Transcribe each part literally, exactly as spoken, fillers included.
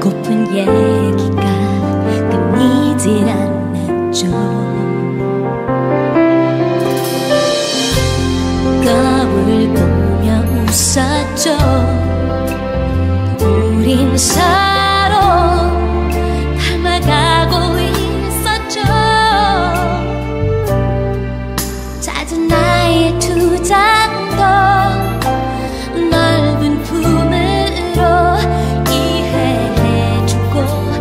하고픈 얘기가 끊이질 않았죠. 거울 보며 웃었죠. 우린 서로 닮아가고 있었죠. 잦은 나의 두 잔도 넓은 품으로 이해해주고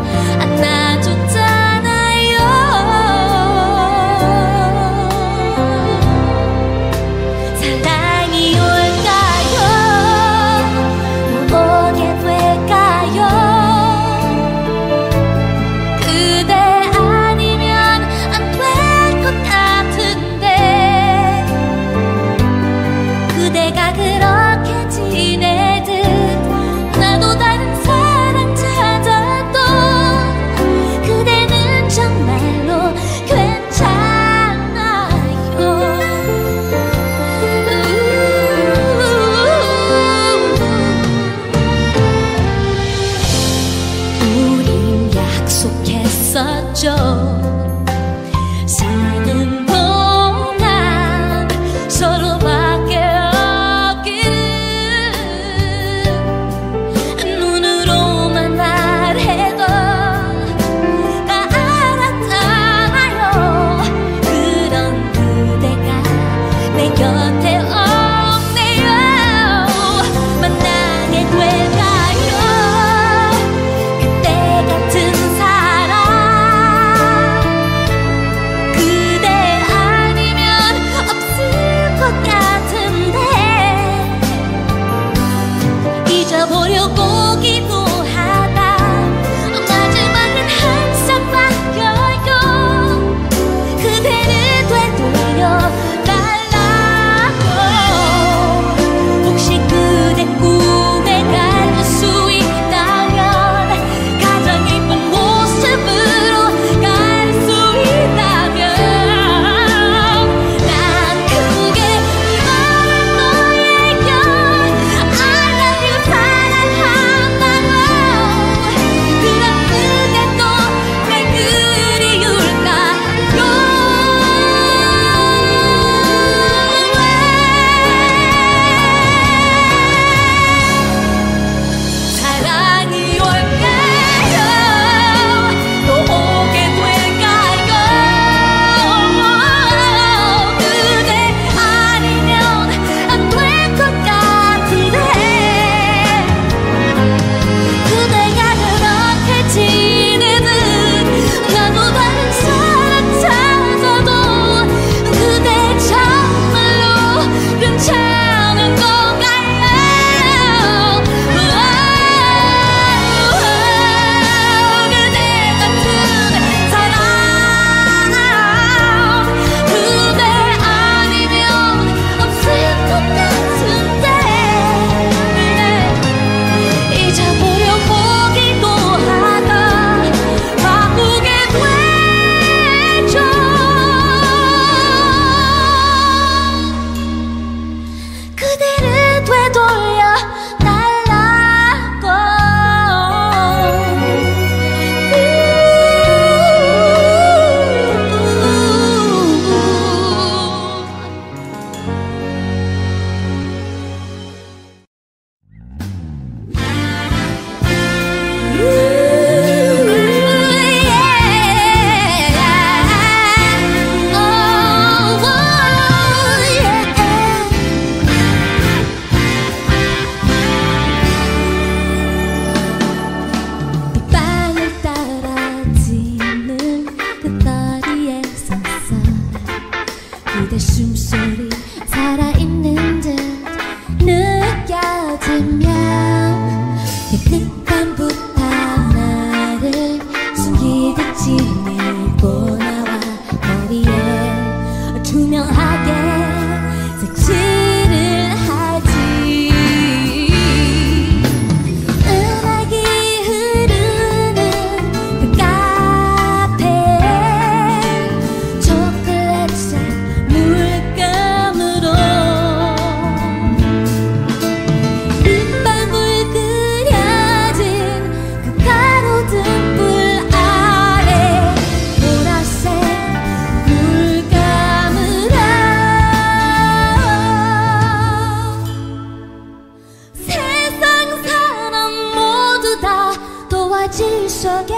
도화지 속에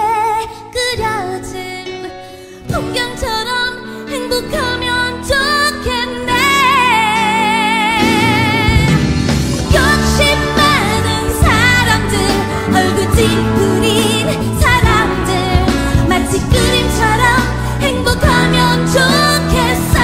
그려진 풍경처럼 행복하면 좋겠네. 욕심 많은 사람들, 얼굴 찌푸린 사람들, 마치 그림처럼 행복하면 좋겠어.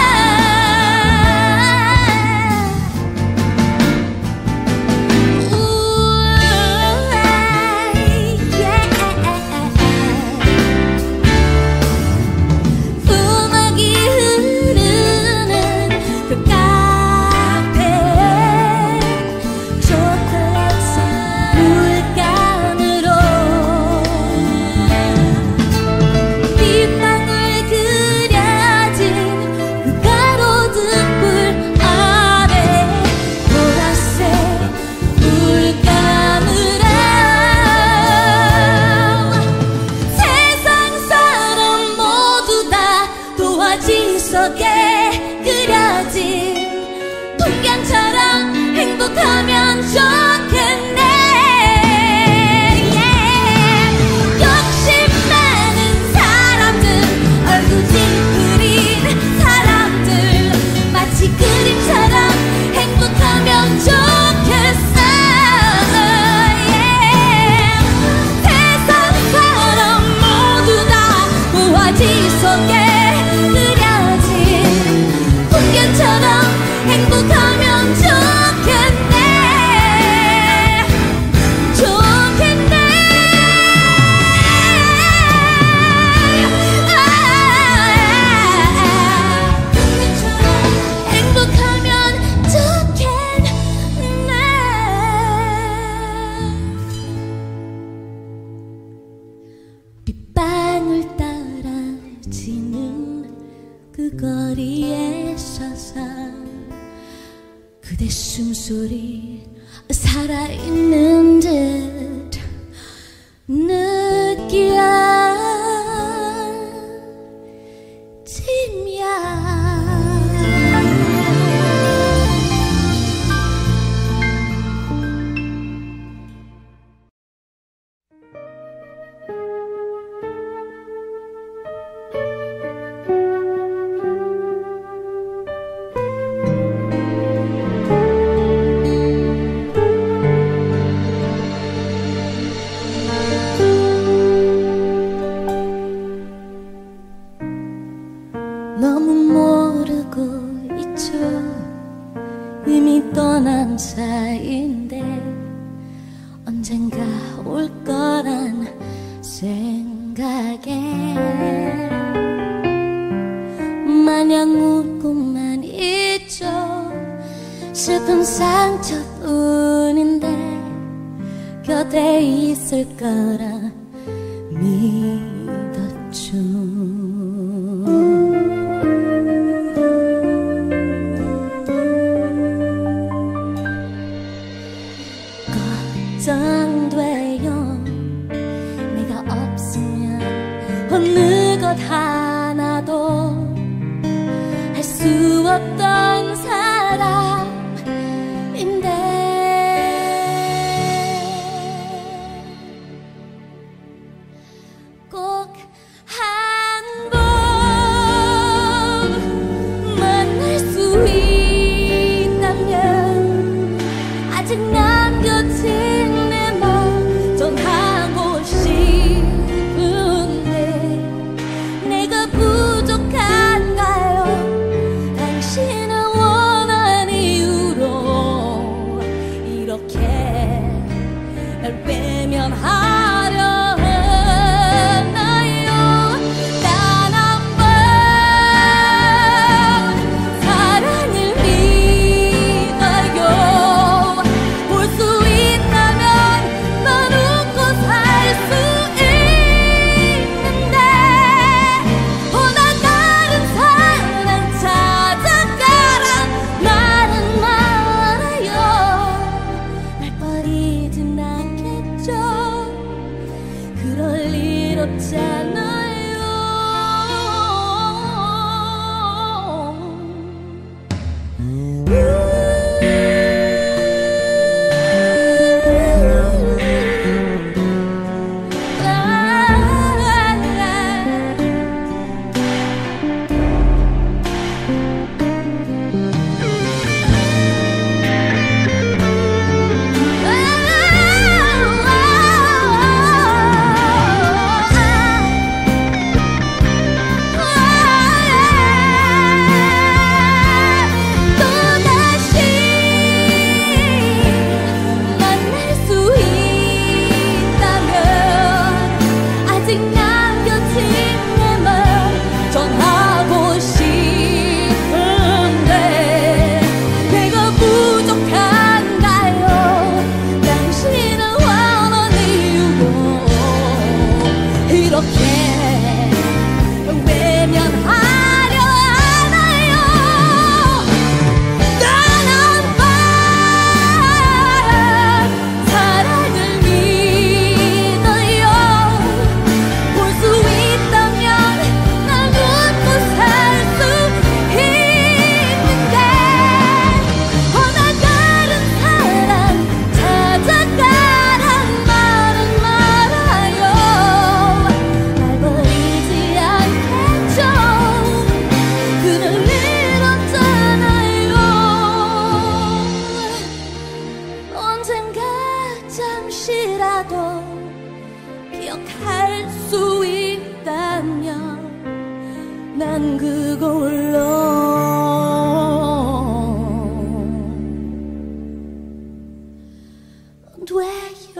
행복하면 좋겠네. yeah. 욕심 많은 사람들, 얼굴 찌푸린 사람들, 마치 그림처럼 행복하면 좋겠어. yeah. 세상 사람 모두 다 도화지 속에 그려진 풍경처럼 행복하면 좋겠어. 빗방울 떨어지는 그 거리에 서서 그대 숨소리 살아있는 듯 느껴지면 너무 모르고 있죠. 이미 떠난 사이인데 언젠가 올 거란 생각에 마냥 웃고만 있죠. 슬픈 상처뿐인데 곁에 있을 거라 믿었죠. 걱정돼요. 내가 없으면 어느 것 하나도 할 수 없던 사람인데 꼭 한 번 만날 수 있다면 아직 남겨진 그렇게 외면하려 하나요? 떠난 밤 사랑을 믿어요. 볼 수 있다면 날 웃고 살 수 있는데 어 나 다른 사람 찾아가란 말은 말아요. 날 버리지 않겠죠. 그늘 잃었잖아요. 언젠가 잠시라도 기억할 수 있다면 난 그걸로 돼요.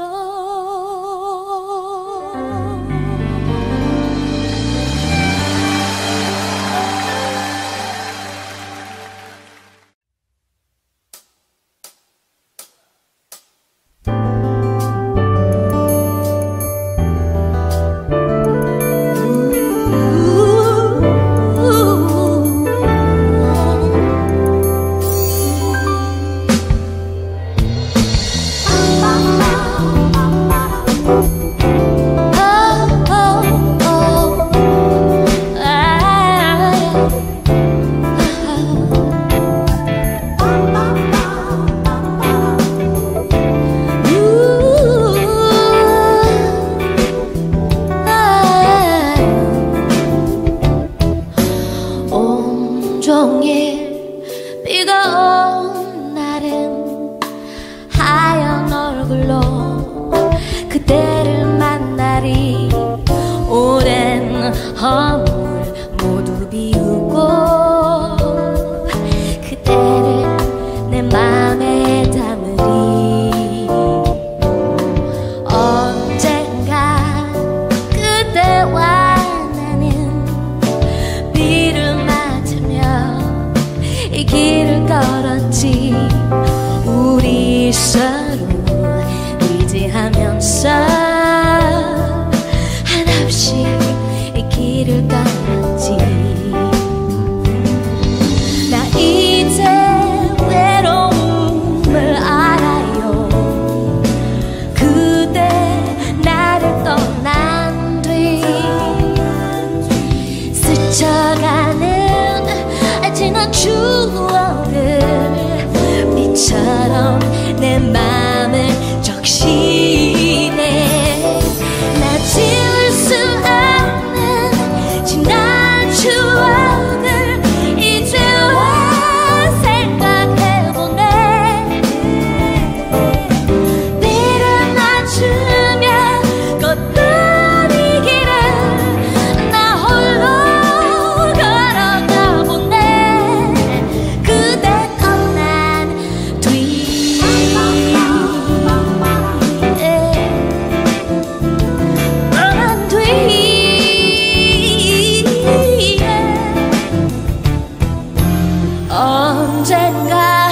온종일 비가 온 날은 하얀 얼굴로 그대를 만나리. 오랜 허물 모두 비우고 그대를 내 맘에 담으리. 언젠가 그대와 나는 비를 맞으며 이 길을 걸었지. 우리 서로 의지하면서 한없이 이 길을 걸었지. 나 이제 외로움을 알아요. 그대 나를 떠난 뒤 스쳐가는 지난 추억을 빛처럼 내 맘을 적시네. 나 지울 수 없는 지난 추억을 이제와 생각해보네. 비를 맞으며 걷던 이 길을 나 홀로 걸어가 보네. 그대 떠난 뒤 떠난 뒤 언젠가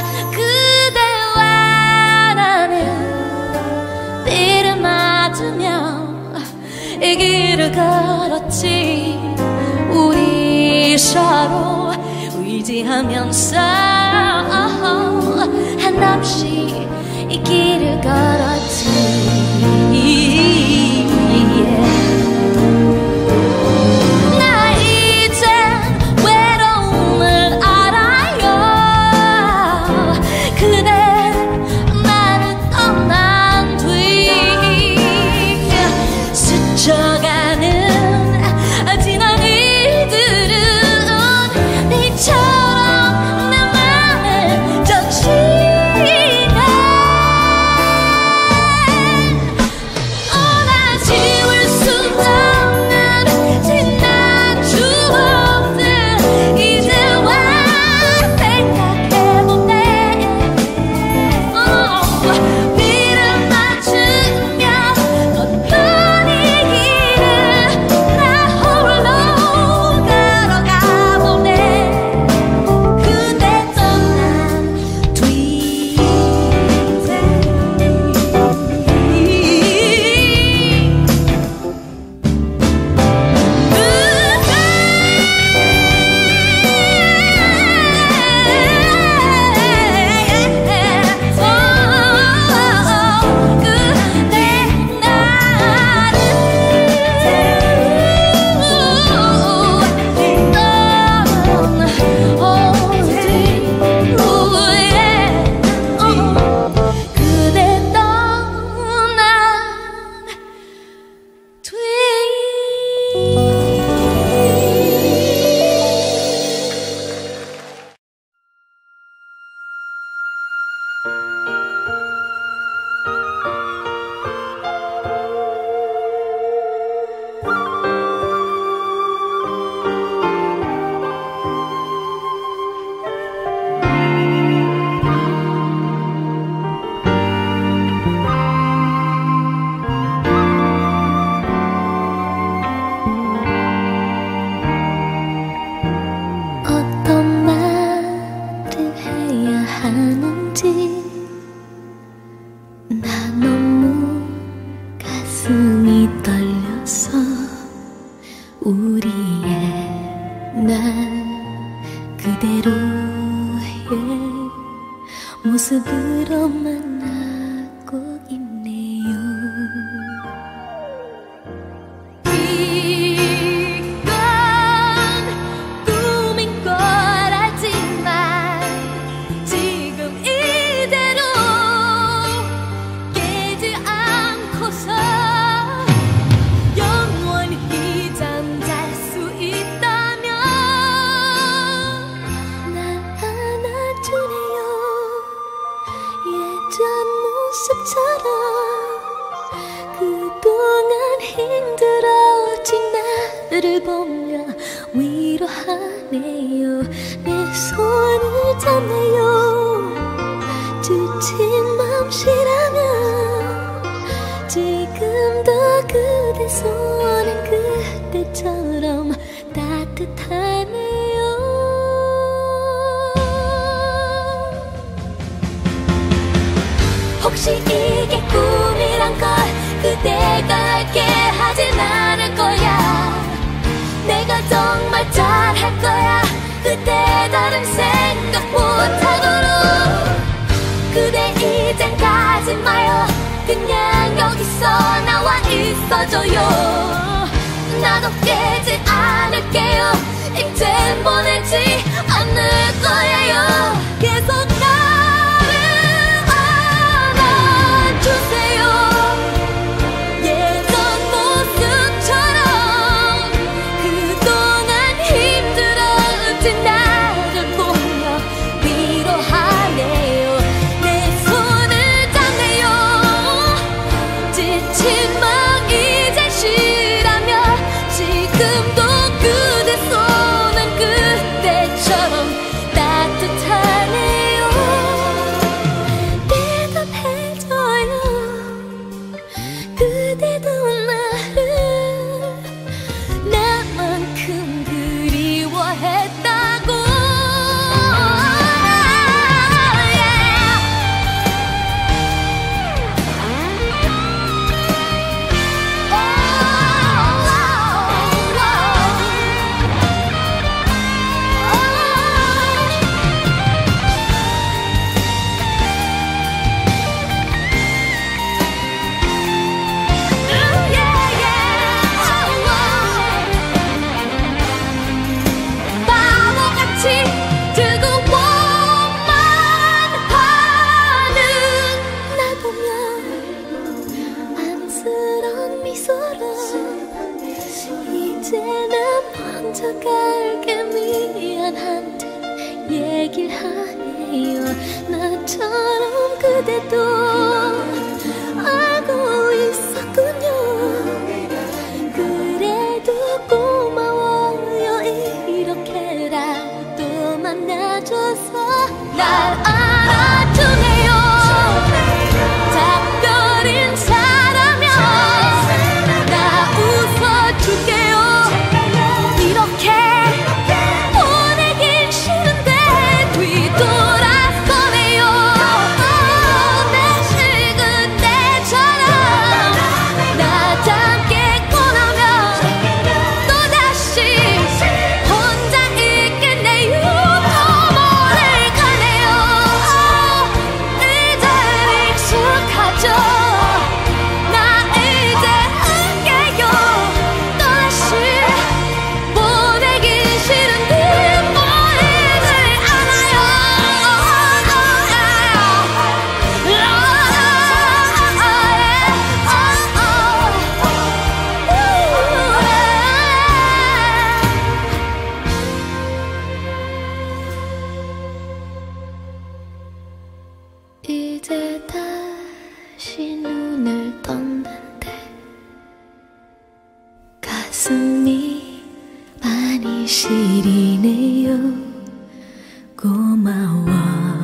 그대와 나는 비를 맞으며 이 길을 걸었지. 우리 서로 의지하면서 한없이 이 길을 걸었지. 나 이젠 외로움을 알아요. 그대 나를 떠난 뒤 스쳐가는 지난 일들은 니처럼 내 맘을 적시네. 남았어. 우리의 난 그대로의 모습으로 만나고 있네요. 이건 꿈인 걸 알지만 지금 이대로 깨지 않고서 영원히 잠잘 수 있다면 날 안아주네요. 예전 모습처럼 그동안 힘들어진 나를 보며 위로하네요. 내 손을 잡네요. 지친 맘씨라면 지금도 그대 손은 그때처럼 따뜻하네요. 혹시 이게 꿈이란 걸 그대가 알게 하진 않을 거야. 내가 정말 잘할 거야. 그대 다른 생각 못하도록. 그대 이젠 가지 마요. 그냥 여기서 나와 있어줘요. 나도 깨지 않을게요. 이젠 보내지 않을 거예요. 계속 나를 안아주세요. 예전 모습처럼 그동안 힘들어진 나를 보며 위로하네요. 내 손을 잡네요. 지친 맘 이제 쉬라며 지금도 그대 손은 그때처럼 따뜻하네요. 대답해줘요. 그대도 나를 나만큼 그리워했다고. 바보같이 뜨거워만 하는 날 보며 안쓰러운 미소로 이제는 먼저 갈게 미안한 듯 얘길 하네요. 나처럼 그대도 알고 있었군요. 그래도 고마워요. 이렇게라도 만나줘서 날 알아주네요. 작별 인사라면 나 웃어줄게요. 이렇게 보내긴 싫은데 뒤돌아서네요. 다시 그때처럼 나 잠게 꺼나면 또다시 혼자 있겠네요. 더 멀리 가네요. 이제 익숙하죠. 나 이제 할게요. 또다시 보내긴 싫은데 보이지 않아요. 이제 다시 눈을 떴는데 가슴이 많이 시리네요. 고마워요.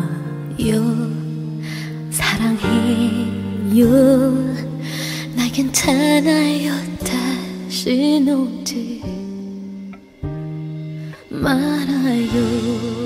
사랑해요. 나 괜찮아요. 다시 오지 말아요.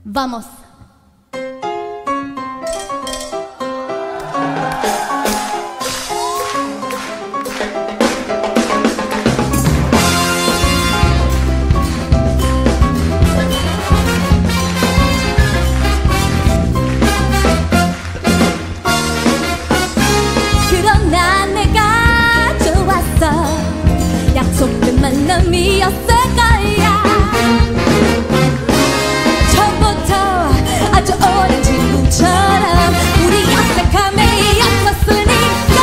Vamos. 그러나 내가 좋았어. 약속된 만남이었을 거야. 처음부터 아주 오랜 친구처럼 우리 어색함에 엮었으니까.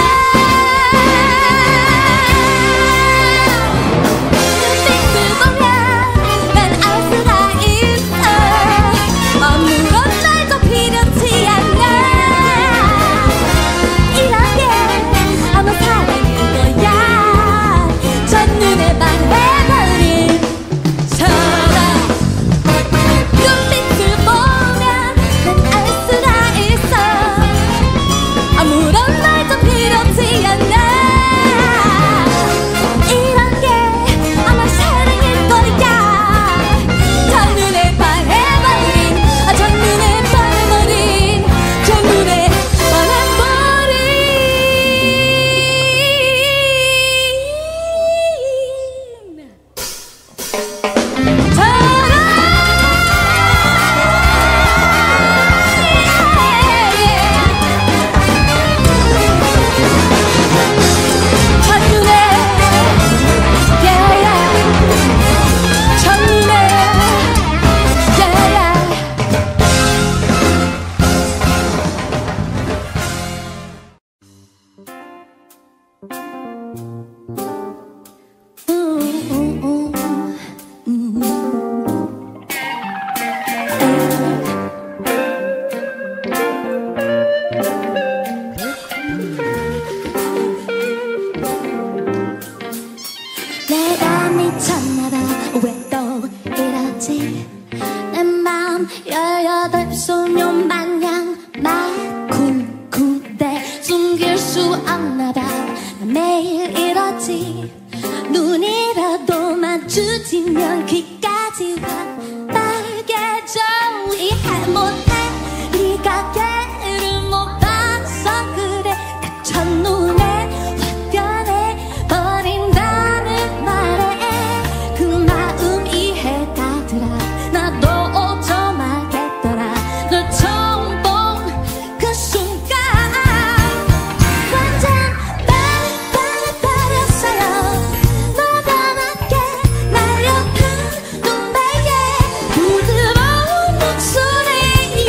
눈빛을 보면 난 알 수가 있어. 아무런 말도 필요치 않아. 이런 게 아마 사랑일 거야. 첫눈에 반해버린 사랑. 눈빛을 보면 난 알 수가 있어. 아무런 말도 필요치 않아. 이런 게 아마 사랑일 거야. 첫눈에 반해버린, 아, 첫눈에 반해버린, 첫눈에 반해버린 사랑. 첫눈에 야야, 첫눈에 야야. 내가 미쳤나봐. 왜 또 이러지? 내 맘 열여덟 소년 마냥 막 쿵쿵대 숨길 수 없나봐. 나 매일 이러지. 눈이라도 마주치면 귀까지 확 빨개져. 이해 못해. 네가 걔를 못 봐서 그래. 그 첫눈에 확 변해버린다는 말에 그 마음 이해가 들어. 나도 좀 알겠더라. 널 처음 본 그 순간 완전 반해버렸어요. 너다맣게 날렵한 눈매에 부드러운 목소리에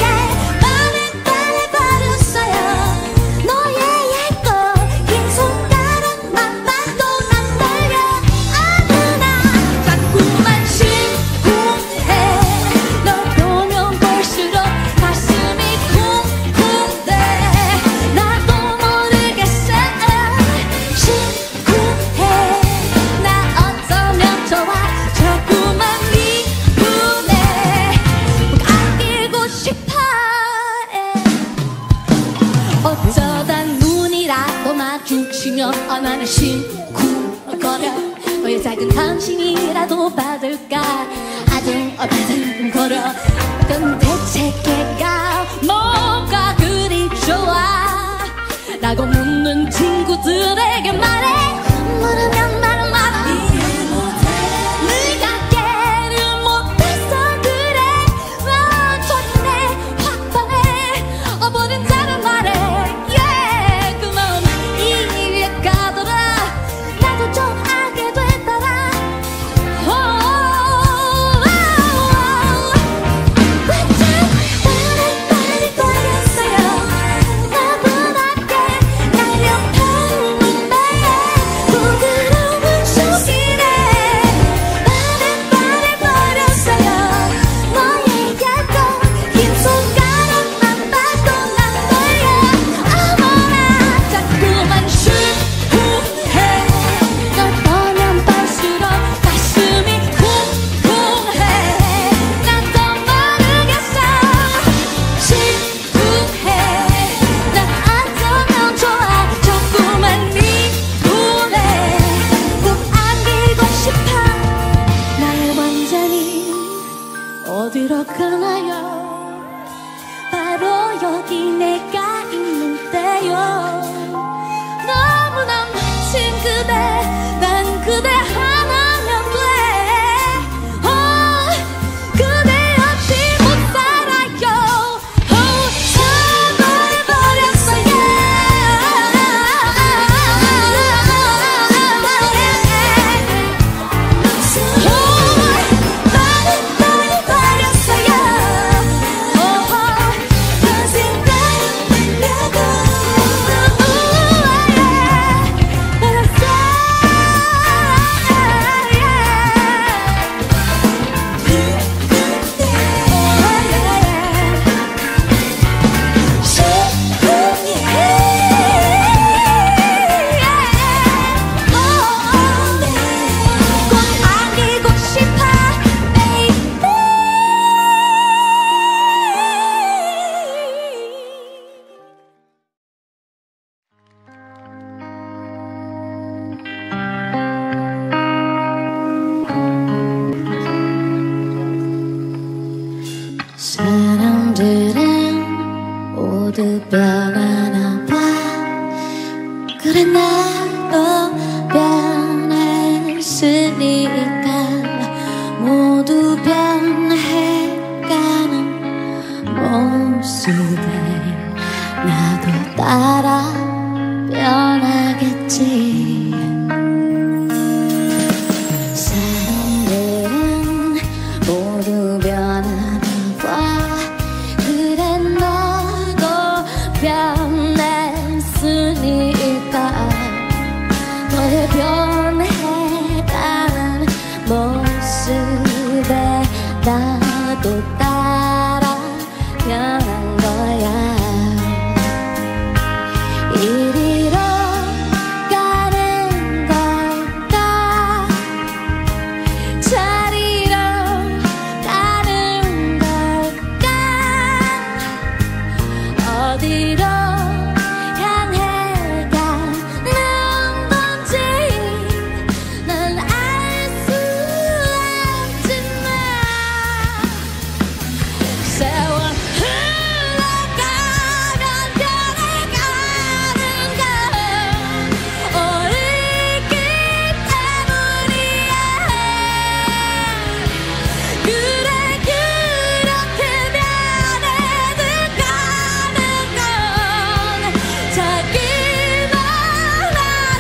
반해버렸어요. 너의 얇고 긴 손가락만 봐도 난 떨려. 아무나 자꾸만 심쿵해. 널 보면 볼수록 가슴이 쿵쿵대. 나도 모르겠어. 심쿵해. 나 어쩌면 좋아. 자꾸만 미운해. 꼭 안기고 싶어. 어쩌다 눈이라도 마주치면 어, 나는 심쿵거려. 너의 작은 당신이라도 받을까 아둥 어, 바둥거려. 그럼 대체 걔가 뭐가 그리 좋아? 라고 묻는 친구들에게 말해. 모르면 말은 말아. 네가 걔를 못 봤어 그래. 와, 첫눈에 확 반해버린 자는 말해. Yeah, 그 마음 이해가더라. 나도 좀 알게 됐더라. Oh, oh, oh, oh. 완전 반해버렸어요. 나보다 꽤 날렵한 눈매에 부드러운 속이네. 반해버렸어요. 너의 얇고 긴 손가락만 봐도 난 떨려. 어머나 자꾸만 심쿵해. 널 보면 볼수록 가슴이 쿵쿵해. 나도 모르겠어. 심쿵해. 난 어쩌면 좋아. 자꾸만 미운해. 꼭 안기고 싶어. 날 완전히 어디로 가나요? 나도 따라 변한 거야. 이리로 가는 걸까 저리로 가는 걸까 어디로 향해 가는 건지 난 알 수 없지만 세월 흘러가면 변해가는 건 어리기 때문이야. 그래 그렇게 변해들 가는 건 자기만 아는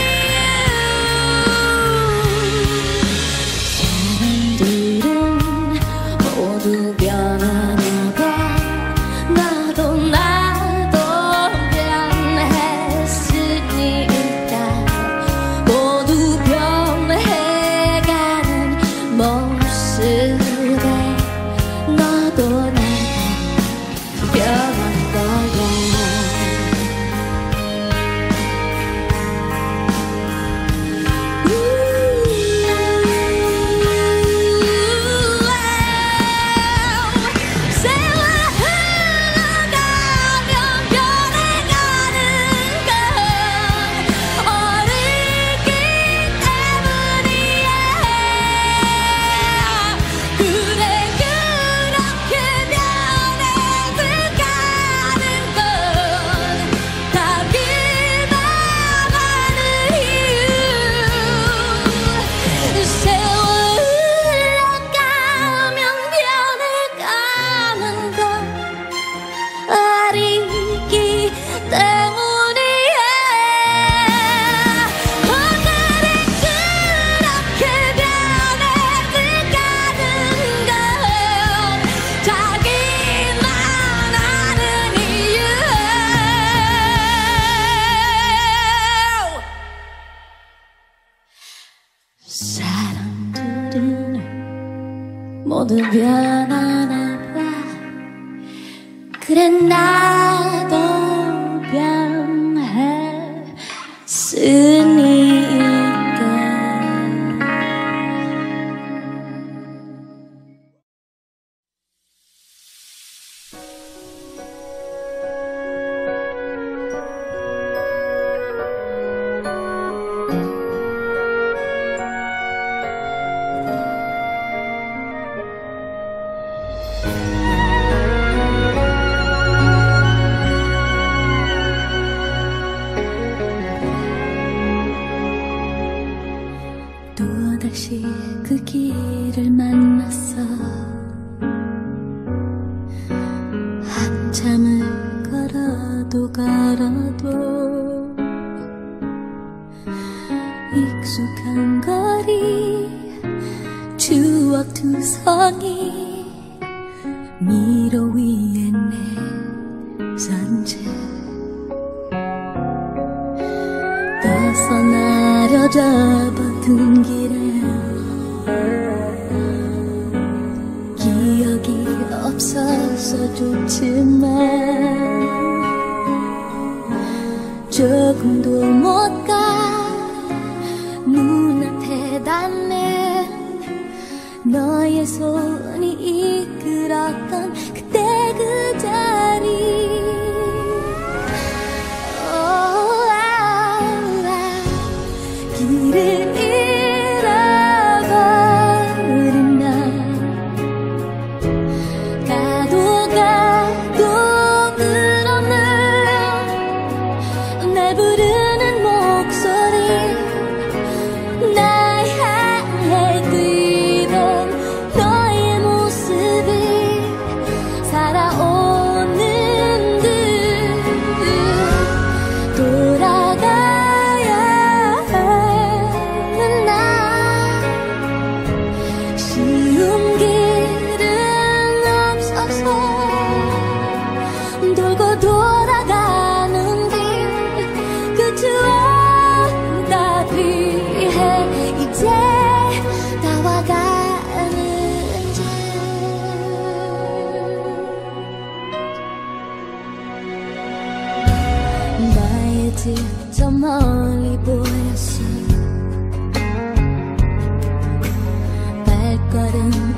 이유. 사람들은 모두 변하나 봐. 나도 나도 변했으니까 모두 변해가는 모습에 너도 나도 변한 거야. 세월 흘러가면 변해가는 건 어리기 때문이야. 그래 그렇게 변해들 가는 건 자기만 아는 이유. 세월 흘러가면 변해가는 건 어리기 때문이야. 오늘이 그렇게 변해들 가는 건 자기만 아는 이유. 사람들은 모두 변하나 봐. 그래 나도 변했으니까. 또다시 그 길을 만났어. 한참을 걸어도 걸어도 익숙한 거리 추억 투성이 미로 위에 내선 채 떠서 나려잡아둔 길에 기억이 없어서 좋지만 조금도 못 가 눈앞에 닿는 너의 손이 이끌었던 그때 그 자리. 길을 잃어버린 날 가도 가도 끝없는 날 부르는 목소리 날 향해 뛰던 너의 모습이 살아오는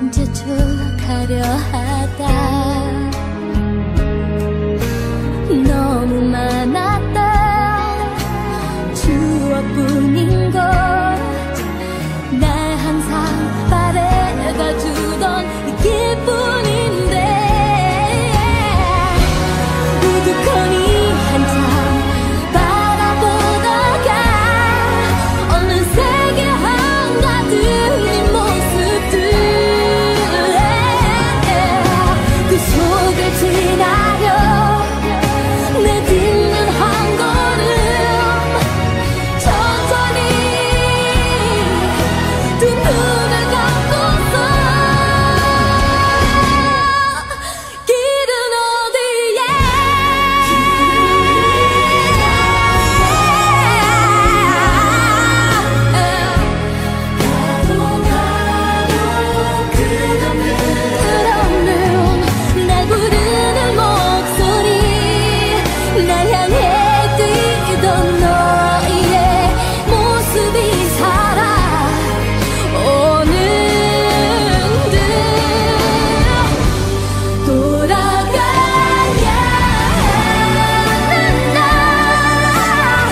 재촉하려 하다 너무 많았다 추억뿐인 것 날 항상 바래가 주던 이 기분인데 우두커니 한참 바라보다가 어느새 한가득 네 모습들 그 속을 지나려 내 딛는 한 걸음 천천히 두 눈을 감고서 길은 어디에 가도 가도 끝없는 날 부르는 목소리 날 향해 뛰던 너의 모습이 살아오는 듯 돌아가야 하는 나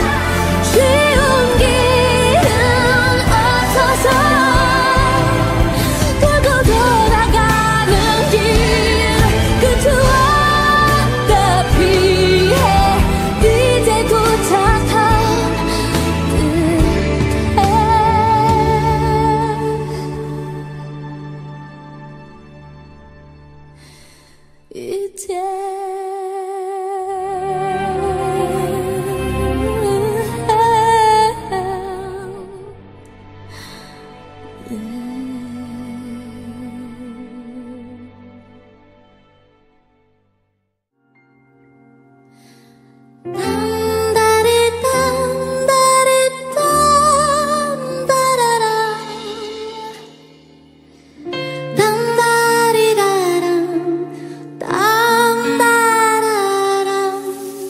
쉬운 길은 없어서 돌고 돌아가는 길 그 추억과 피해 이제 도착한 듯해 이제 딴다리 딴다리 딴다라라 딴다리라랑 딴다라랑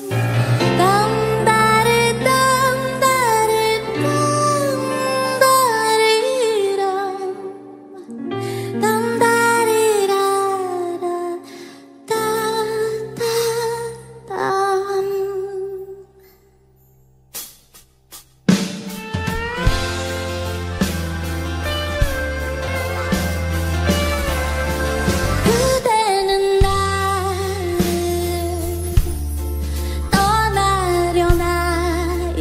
딴다리 딴다리 딴다리랑 딴다리라라 따따따 그대는 나를 떠나려나요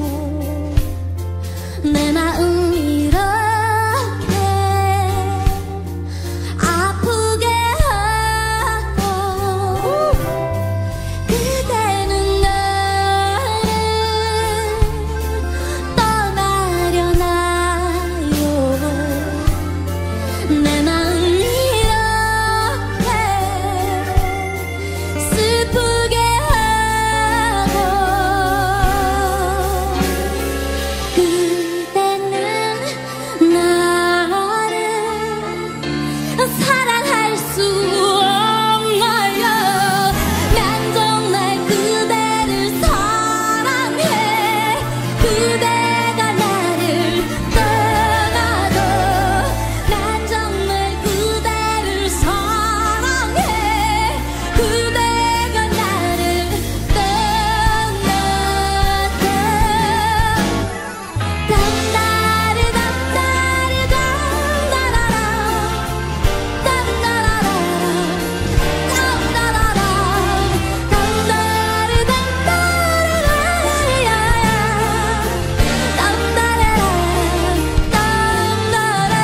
내 마음 이렇게 아프게 하고 그대는 나를 떠나려나요 내 마음 이렇게 슬프게 하고 그대는 나를 사랑할 수 없나요 난 정말 그대를 사랑해 그대가 나를 떠나도 난 정말 그대를 사랑해 그대가 나를 떠나도 딴다리 딴다리 딴다라라 딴다라라 딴다라라 딴다리 딴다리라야야 딴다라라 딴다라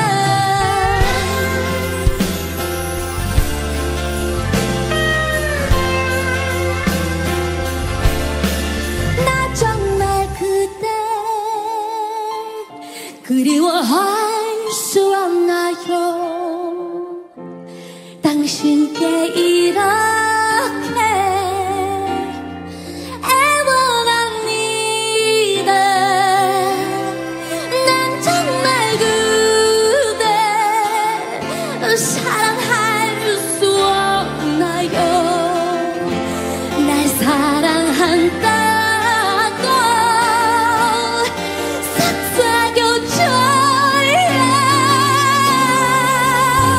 나 정말 그대 그리워할 수 없나요 당신께 이렇게 애원합니다 난 정말 그대 사랑할 수 없나요 날 사랑한다고 속삭여줘야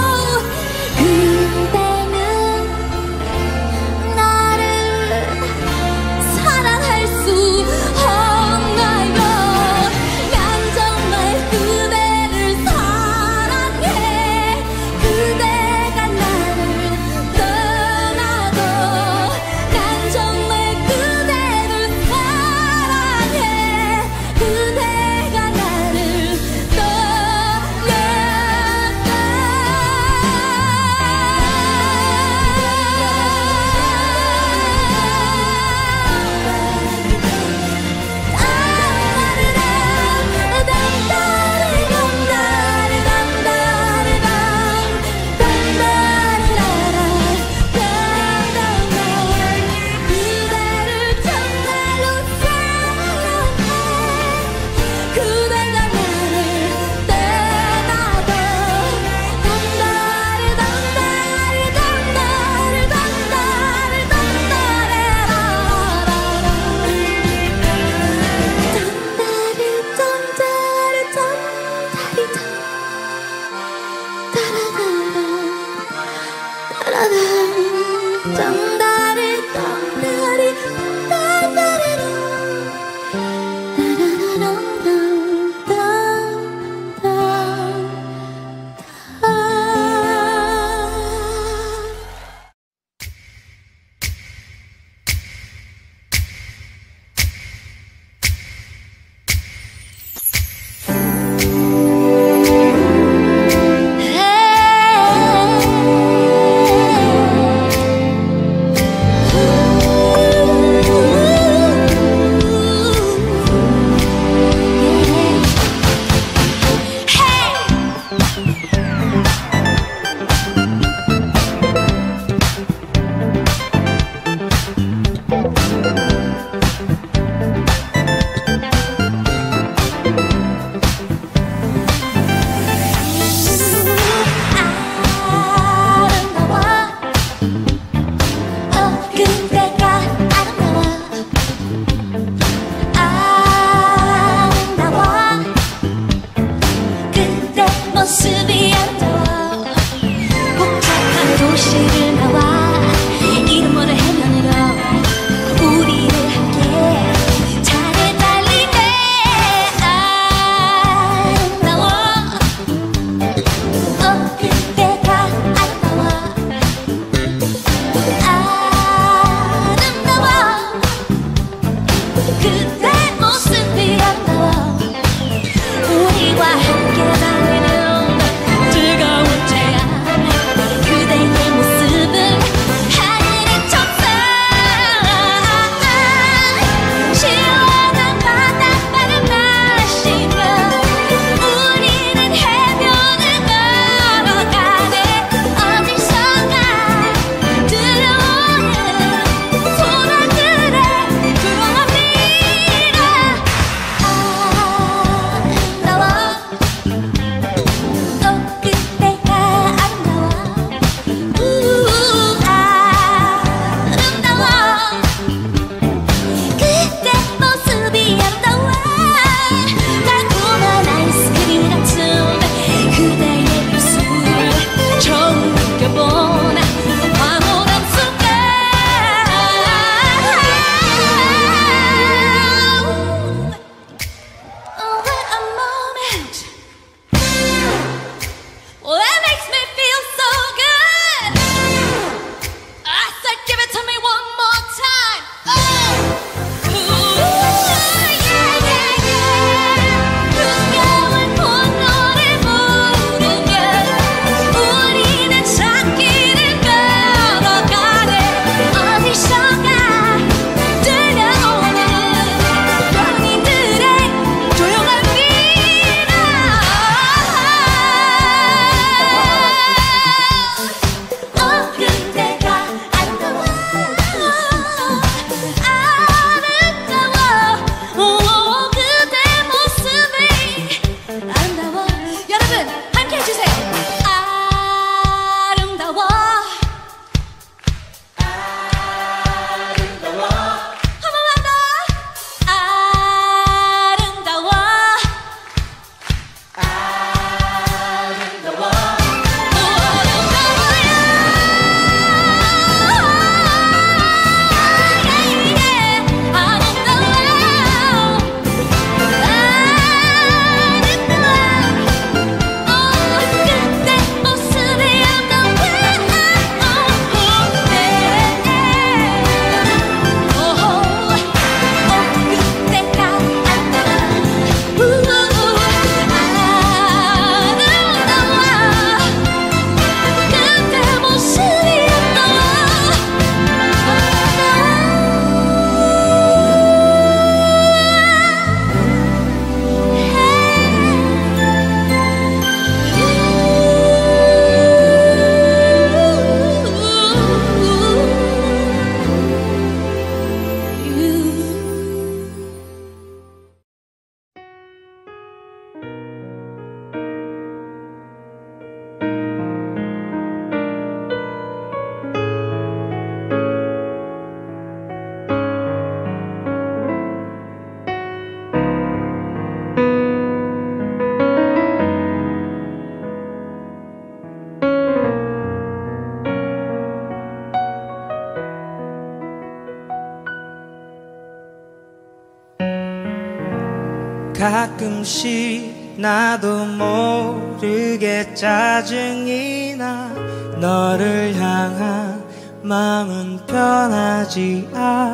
가끔씩 나도 모르게 짜증이 나. 너를 향한 마음은 변하지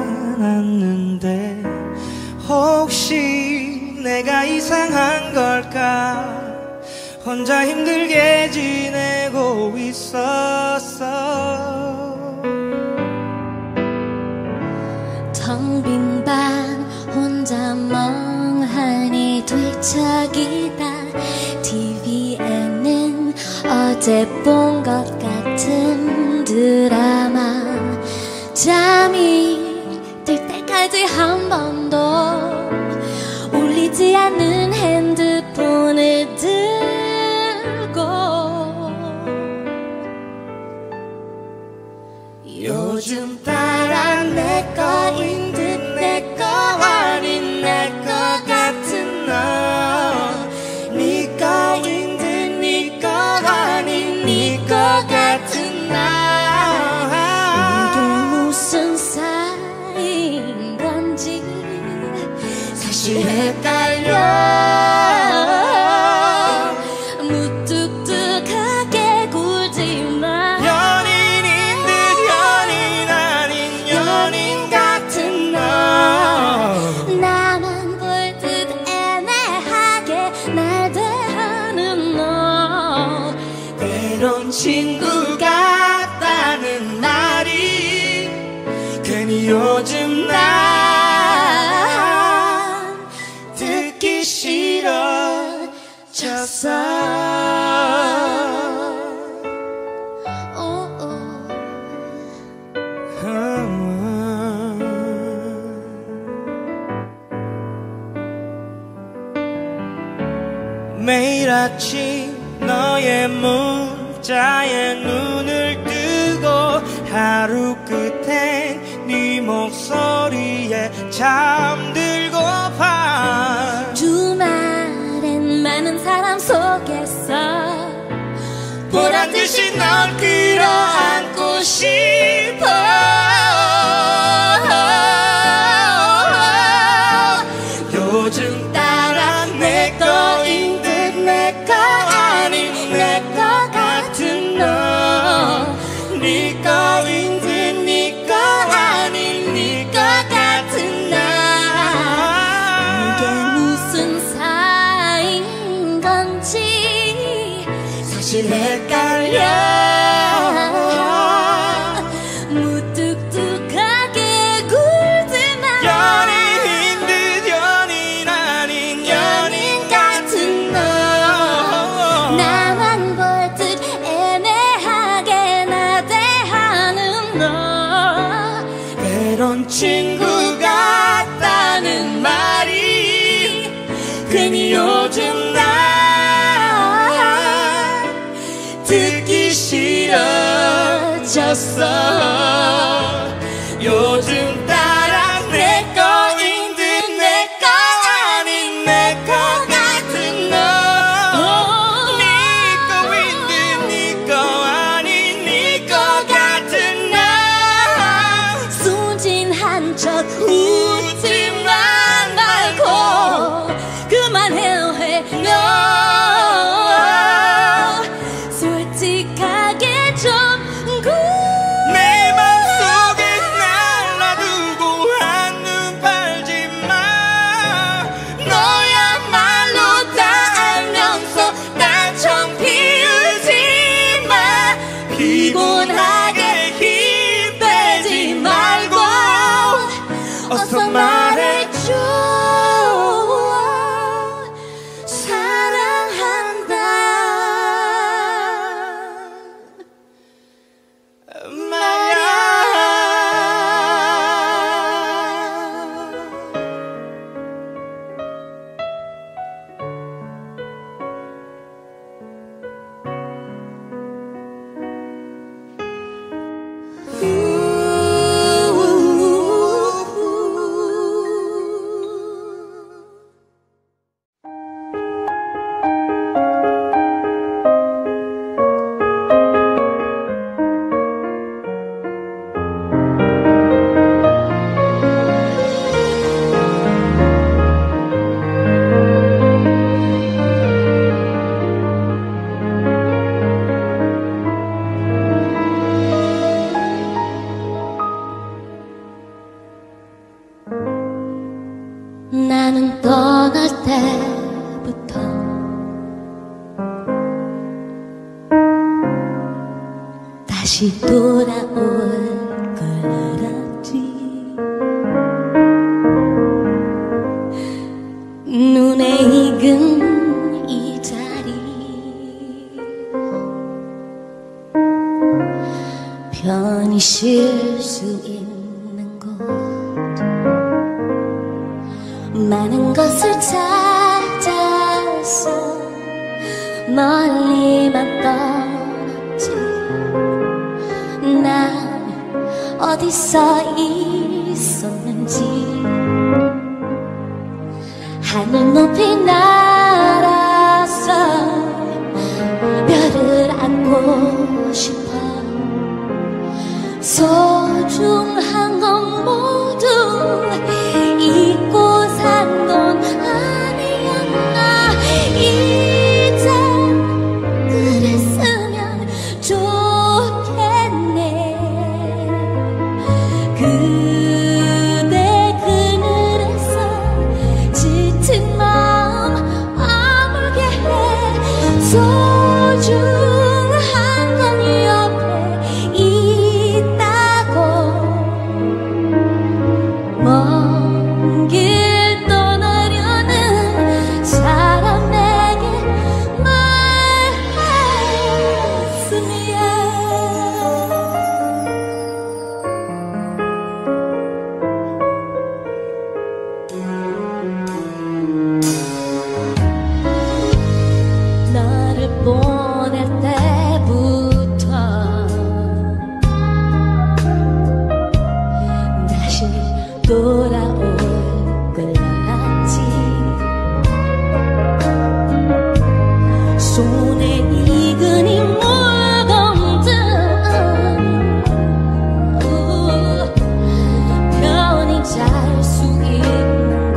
않았는데 혹시 내가 이상한 걸까. 혼자 힘들게 지내고 있었어. 텅 빈 방 혼자 멍하니 뒤척이다. 티비에는 어제 본 것 같은 드라마. 잠이 들 때까지 한 번도 울리지 않는 핸드폰을 들고 요즘 따라 내 거인 듯 내 거 아닌 내 거 같은 너. 네 거인 듯 네 거 아닌 네 거 같은 나. 이게 무슨 사이인 건지 사실 헷갈려. 무뚝뚝하게 굴지 마. 연인인 듯 연인 아닌 연인 같은 너. 나만 볼 듯 애매하게 날 대하는 너. 때론 친구 같다는 말이 괜히 요즘 난 듣기 싫어졌어. 매일 아침 너의 문자에 눈을 뜨고 하루 끝엔 네 목소리에 잠들고파. 주말엔 많은 사람 속에서 보란듯이 널 끌어안고 싶어. 요즘 따라 내 거인 듯 내 거 아닌 내 거 같은 너. 네 거인 듯 네 거 아닌 네 거 같은 나. 이게 무슨 사이인 건지 사실 헷갈려. 무뚝뚝하게 굴지 마. 연인인 듯 연인 아닌 연인 같은 너. 나만 볼 듯 애매하게 나 대하는 너. 때론 친구 같다는 말이 괜히 요즘 난 듣기 싫어졌어. 요즘 따라 내 거인 듯 내 거 아닌 내 거 같은 너. 네 거인 듯 네 거 아닌 네 거 같은 나. 순진한 척 웃지만 말고 그만해요 해요. 솔직하게 좀 굴. 내 맘속에 날라든 다시 돌아올 걸 알았지. 눈에 익은 이 자리 편히 쉴 수 있는 곳, 많은 것을 찾아서 멀리만 떠났지. 난 어디서 있었는지 하늘 높이 날아서 별을 안고 싶어. 소중한 건 모두 잊고 산 건 아니었나. 이제 그랬으면 좋겠네. 그대 그늘에서 짙은 마음 아물게 해. 소중한 건 옆에 있다고. 먼 길 떠나려는 사람 내게 말했으면. 너를 보낼 때부터 다시 돌아올 걸 알았지. 손에 익은 이 물건들 편히 잘 수 있는 곳,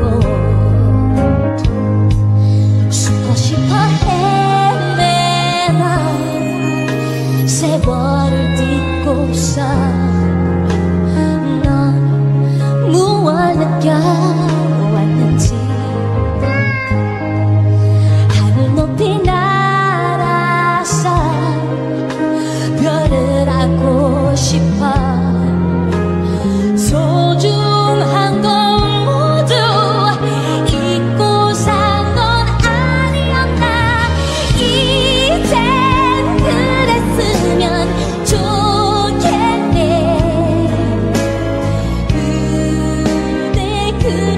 숨고 싶어 헤매나 세월을 딛고서 넌 무얼 느껴왔는지. 하늘 높이 날아서 별을 안고 싶어. 소중한 건 모두 잊고 산 건 아니었나. 이젠 그랬으면 좋겠네. 그대 그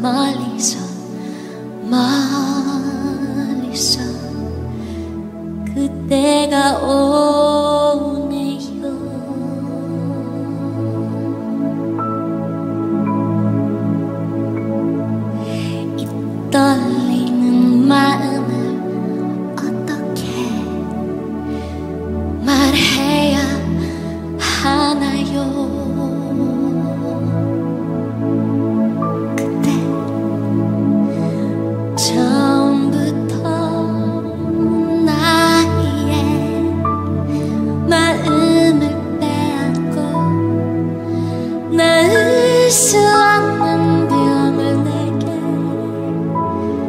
멀리서 멀리서 그때가 오네요. 이 떨리는 마음을 어떻게 말해야 하나요? 그때 처음부터 나의 마음을 빼앗고 나을 수 없는 병을 내게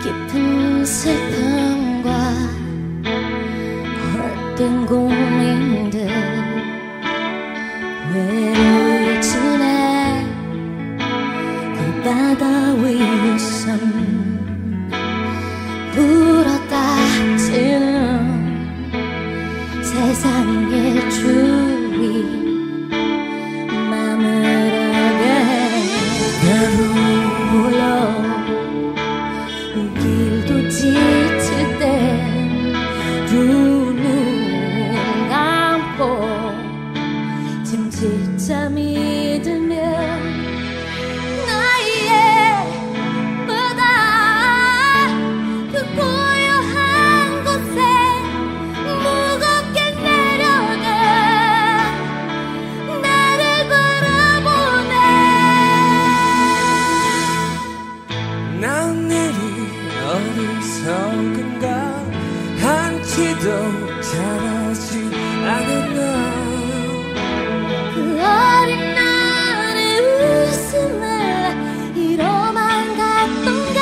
깊은 슬픔과 헛된 고민들 외로이 지내 그 바다 위에선 불어닥치는 세상의 주위 길도 지칠 때 눈을 감고 짐짓 잠이 들면 나의 바다 그 고요한 곳에 무겁게 내려가 나를 바라보네. 난 내리 어리석은가 한치도 잘하지 않았나. 그 어린 날의 웃음을 이로만 갔던가.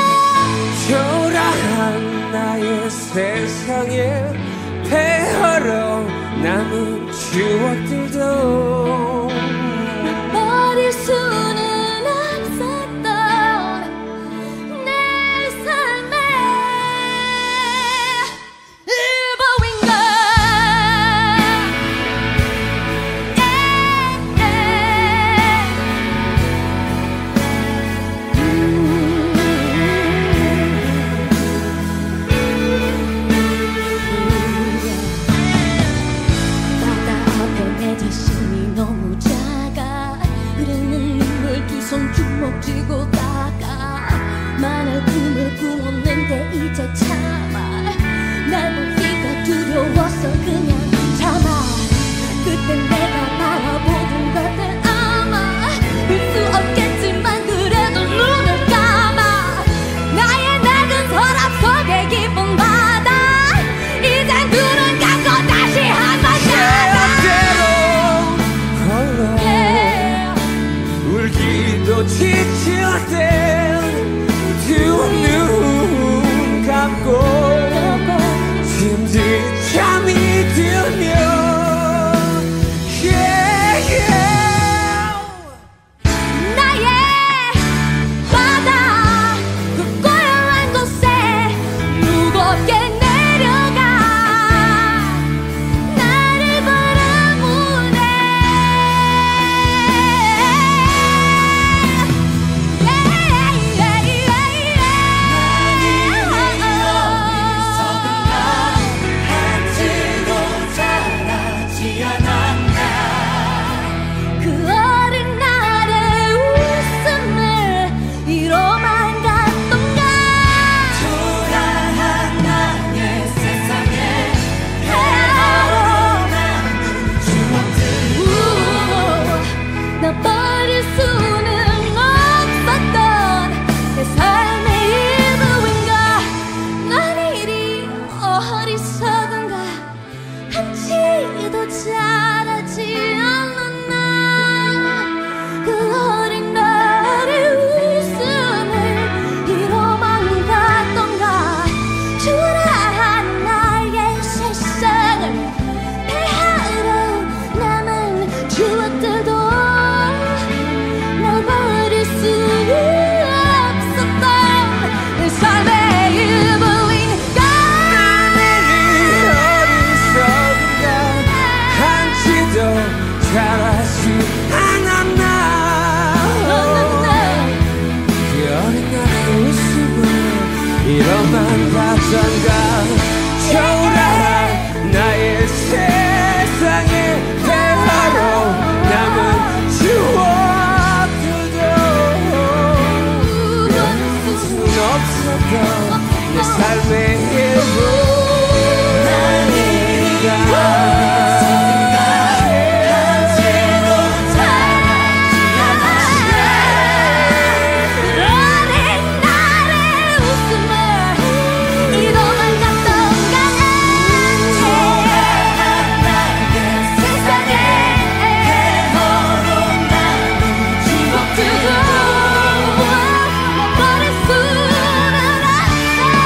초라한 나의 세상에 폐허러 남은 추억들도 버릴 수는 없었던 내 삶의 일부인가. 바다 앞에 내 자신이 너무 작아. 흐르는 눈물 두 손 주먹 쥐고 다가 많은 꿈을 꾸었는데 이제 참아. 날 보기가 두려워서 그냥 참아. 그때 내가 바라보던 것들 아마 볼 수 없겠지만 그래도 눈을 감아. 나의 낡은 서랍 속에 깊은 바다 이젠 눈을 감고 다시 한번 홀로 울기도 지칠 때 두 눈 감고 짐짓 잠이 들면 yeah, yeah. 나의 바다 그 고요한 곳에 무겁게 내려가 나를 바라보네. 그 어린 날의 웃음을 이로만 갔던가. 초라한 나의 세상에 헤어로 남은 추억들 나 버릴 수는 없었던 내 삶의 일부인가. 난 이리 어리석은가 한치도 잘하지 않았나. 그 어린 날의 웃음을 이로만 갔던가. 초라한 나의 세상을 폐하러 남은 추억들도 날 버릴 수는 없었던 내 삶의 일부인가. 어리석은가 한치도 잘하지 않았나. 그 어린 날의 웃음을 이로만 갔던가. 초라한 나의 세상에 폐허로 남은 추억들도 버릴 수 없었던 내 삶의 일부. 어린 날의 웃음을 이로만 갔던가. 세상에 추억들도 버릴 수는 없어.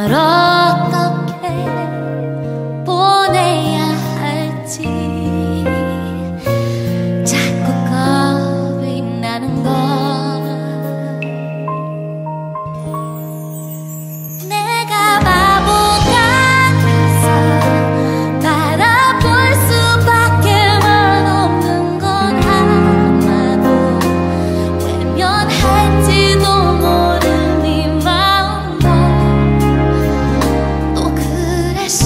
널 어떻게 보내야 할지 자꾸 겁이 나는 걸. 내가 바보 같아서 바라볼 수밖에만 없는 건 아마도 외면할지도 모르는 네 마음도 또 그래서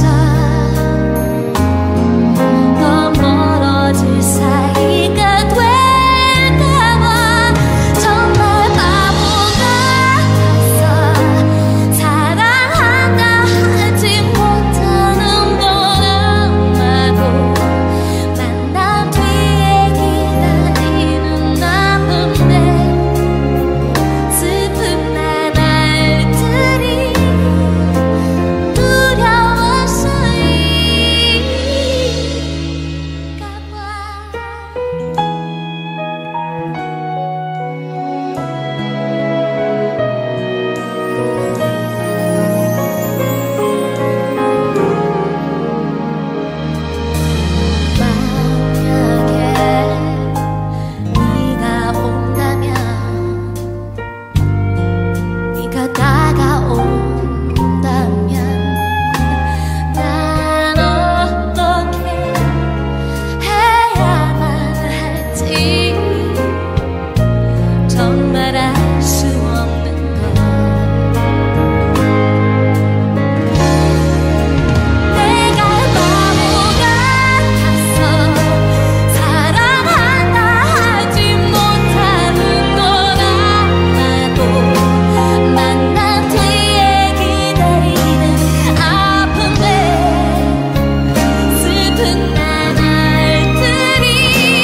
더 멀어질 사이가 될까봐 정말 바보 같아서 사랑한다 하지 못하는 건 아마도 만난 뒤에 기다리는 나쁜데 슬픈 나날들이 두려워서일까봐. 만약에 네가 온다면 네가 다가온다면 난 어떻게 해야만 할지 정말 알 수 없는 걸. 내가 바보 같아서 사랑한다 하지 못하는 건 아마도 만난 뒤에 기다리는 아픈데 슬픈 나날들이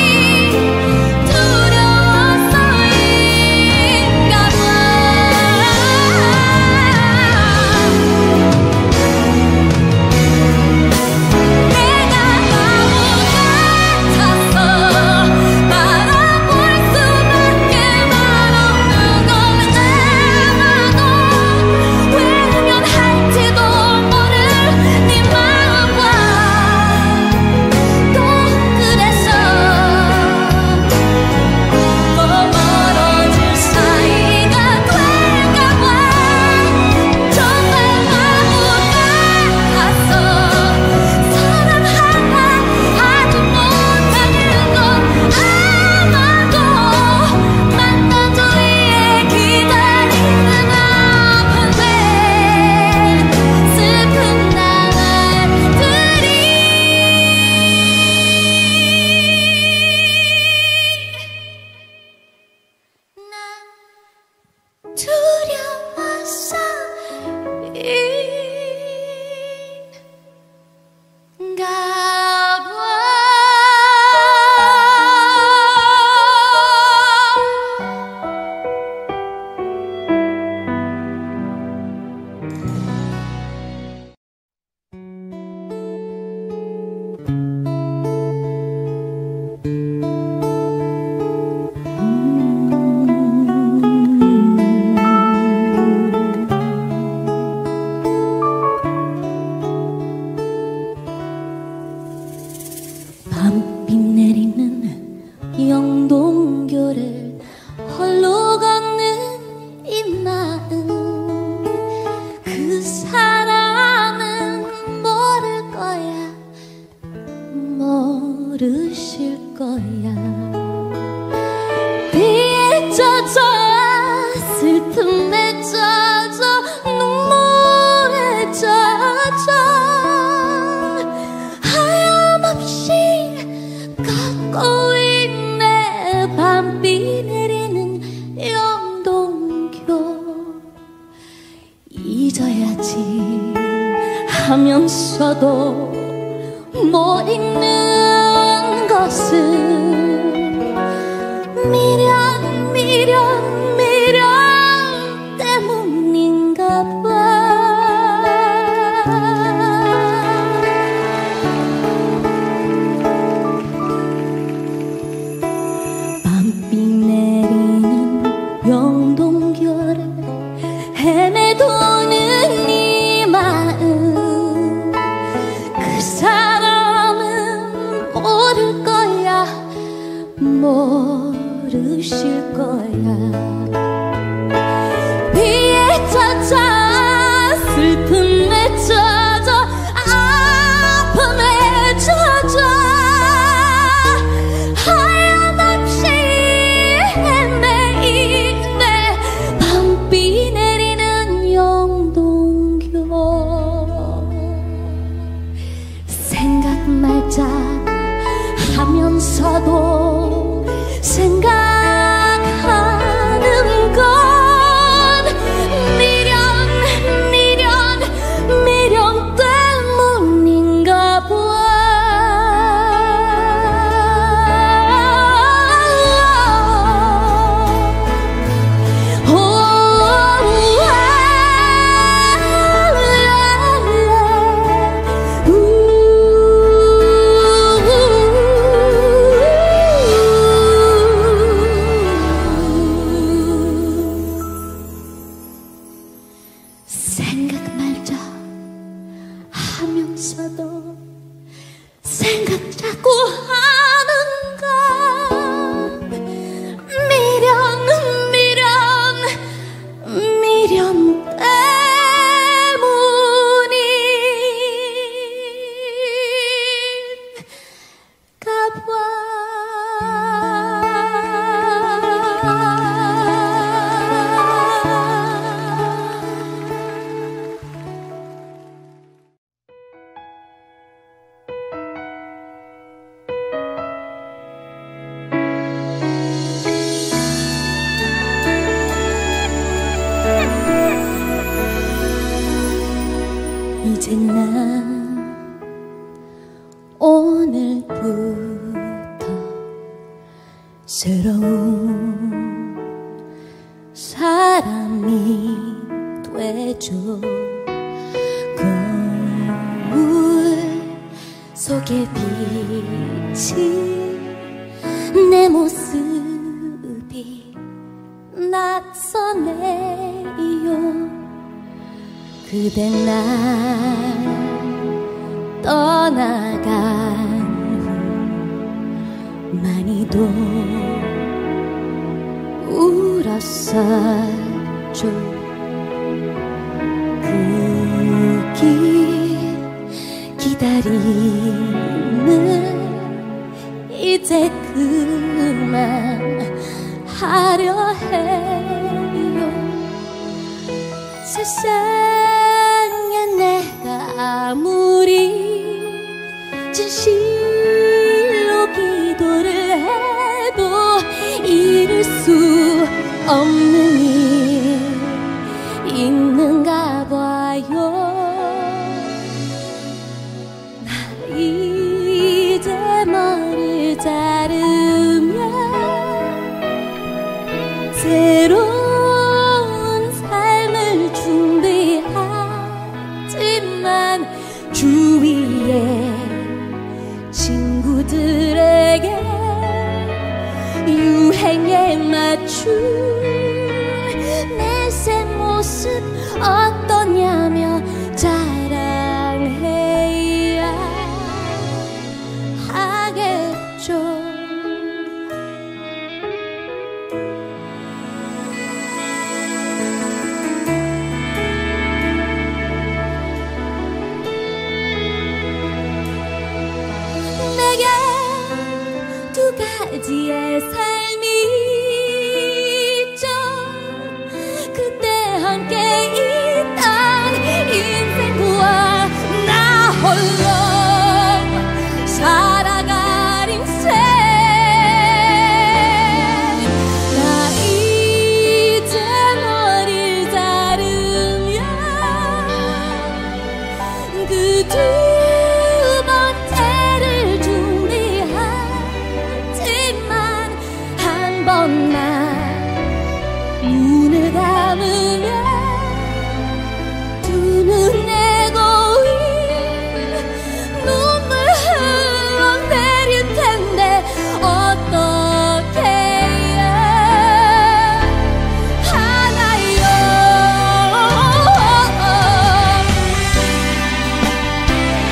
두려워서일까봐. 내가 바보 같아서 바라볼 수밖에만 없는 건 아마도 외면할지도 모를 네 마음과 또 그래서 더 멀어질 사이가 될까봐 정말 바보 같아서 사랑한다 하지 못하는 건 아마도 만난 뒤에 기다리는 아픈데 슬픈 나날들이 난 밤비 내리는 영동교를 홀로 걷는 이 마음, 그 사람은 모를 거야, 모르실 거야. 비에 젖어 슬픔에 젖어 눈물에 젖어 하염없이 걷고 있네. 밤비 내리는 영동교 잊어야지 하면서도 못 잊는 것은 미련 미련 미련 때문인가 봐. 밤비 내리는 영동교를 헤매도는 이 맘 하면서도 생각하는 건 미련 미련 미련 때문인가 봐. 생각 말자 하면서도 생각 자꾸 하는가. 미련 미련 미련 때문인가 봐. 이제 난 오늘부터 새로운 사람이 되죠. 거울 속에 비친 내 모습이 낯서네요. 그대 날 떠나간 후 많이도 울었었죠. 그 길 기다림을 이제 그만 하려 해요. 세상에 내가 아무리 진실로 기도를 해도 이룰 수 없는 일 있는가 봐요. 나 이제 머리 자르면 새로운 삶을 준비하지만 주위에 친구들에게 유행에 맞춘 내 새 모습 어떠냐며 자랑해야 하겠죠. 내게 두 가지의 삶이 있죠. 그때 함께 있던 인생과 나 홀로 살아갈 인생. 나 이제 머리 자르면 그 두 눈을 감으면 두 눈에 고인 눈물 흘러내릴 텐데 어떻게 해야 하나요.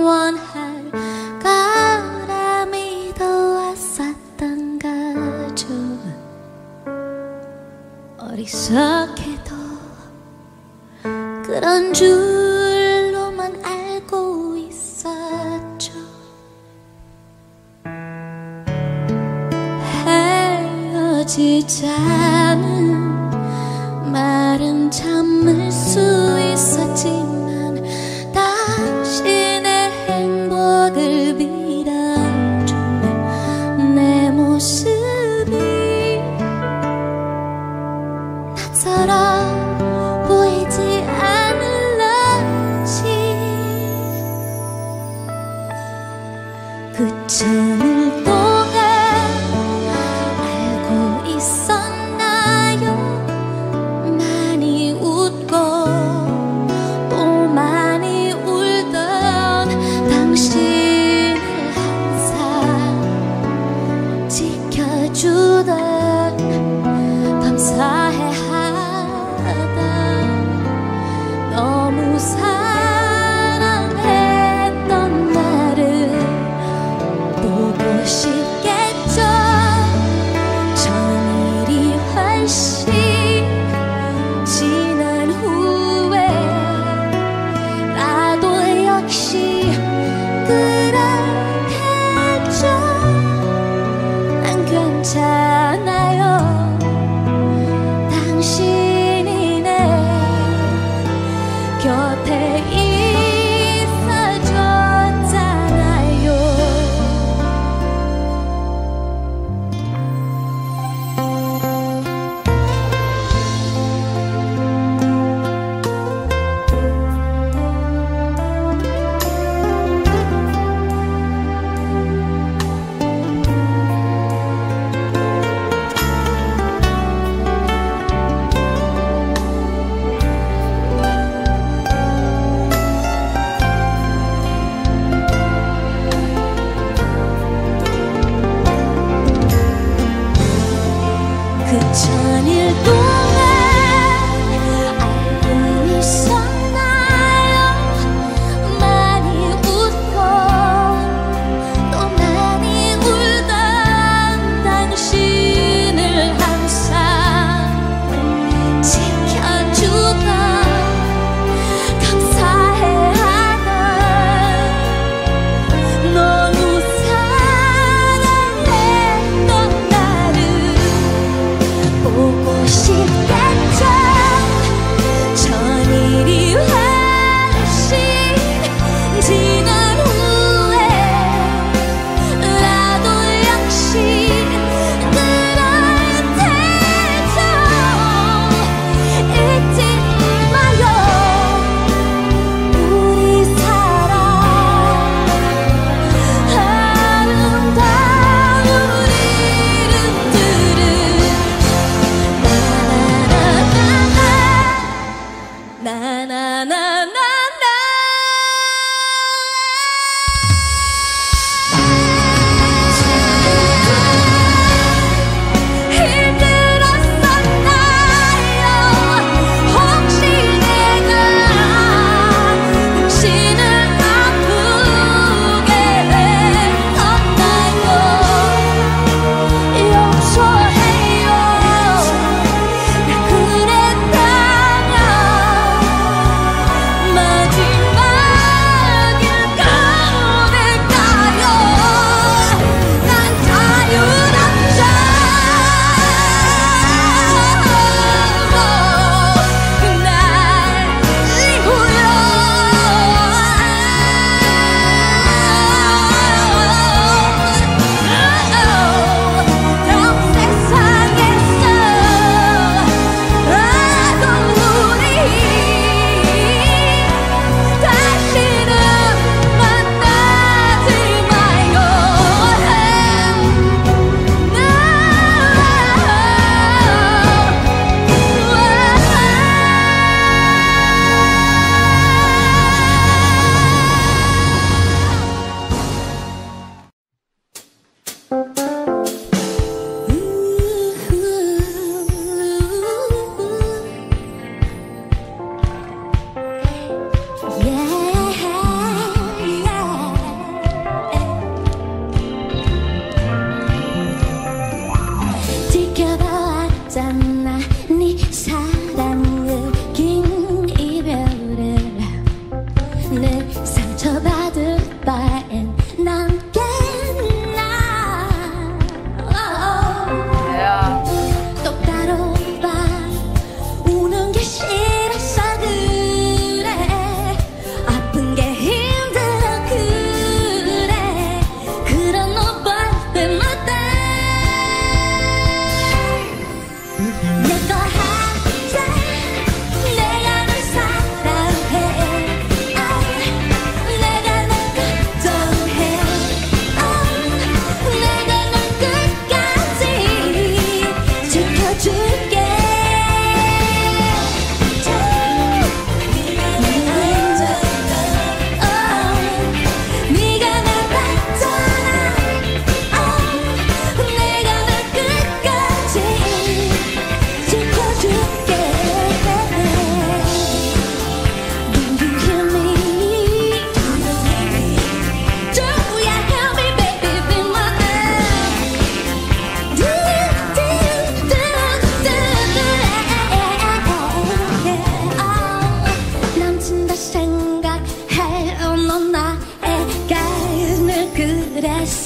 원할 거라 믿어왔었던 거죠. 어리석게도 그런 줄로만 알고 있었죠. 헤어지자는 말은 참을 수 있었지만 당신의 행복을 빌어준 내 모습이 나처럼 보이지 않을런지 그 춤을 동안 알고 있었나요? 많이 웃고 또 많이 울던 당신을 항상 지켜주던 감사해하던 너무 사랑했던 나를 또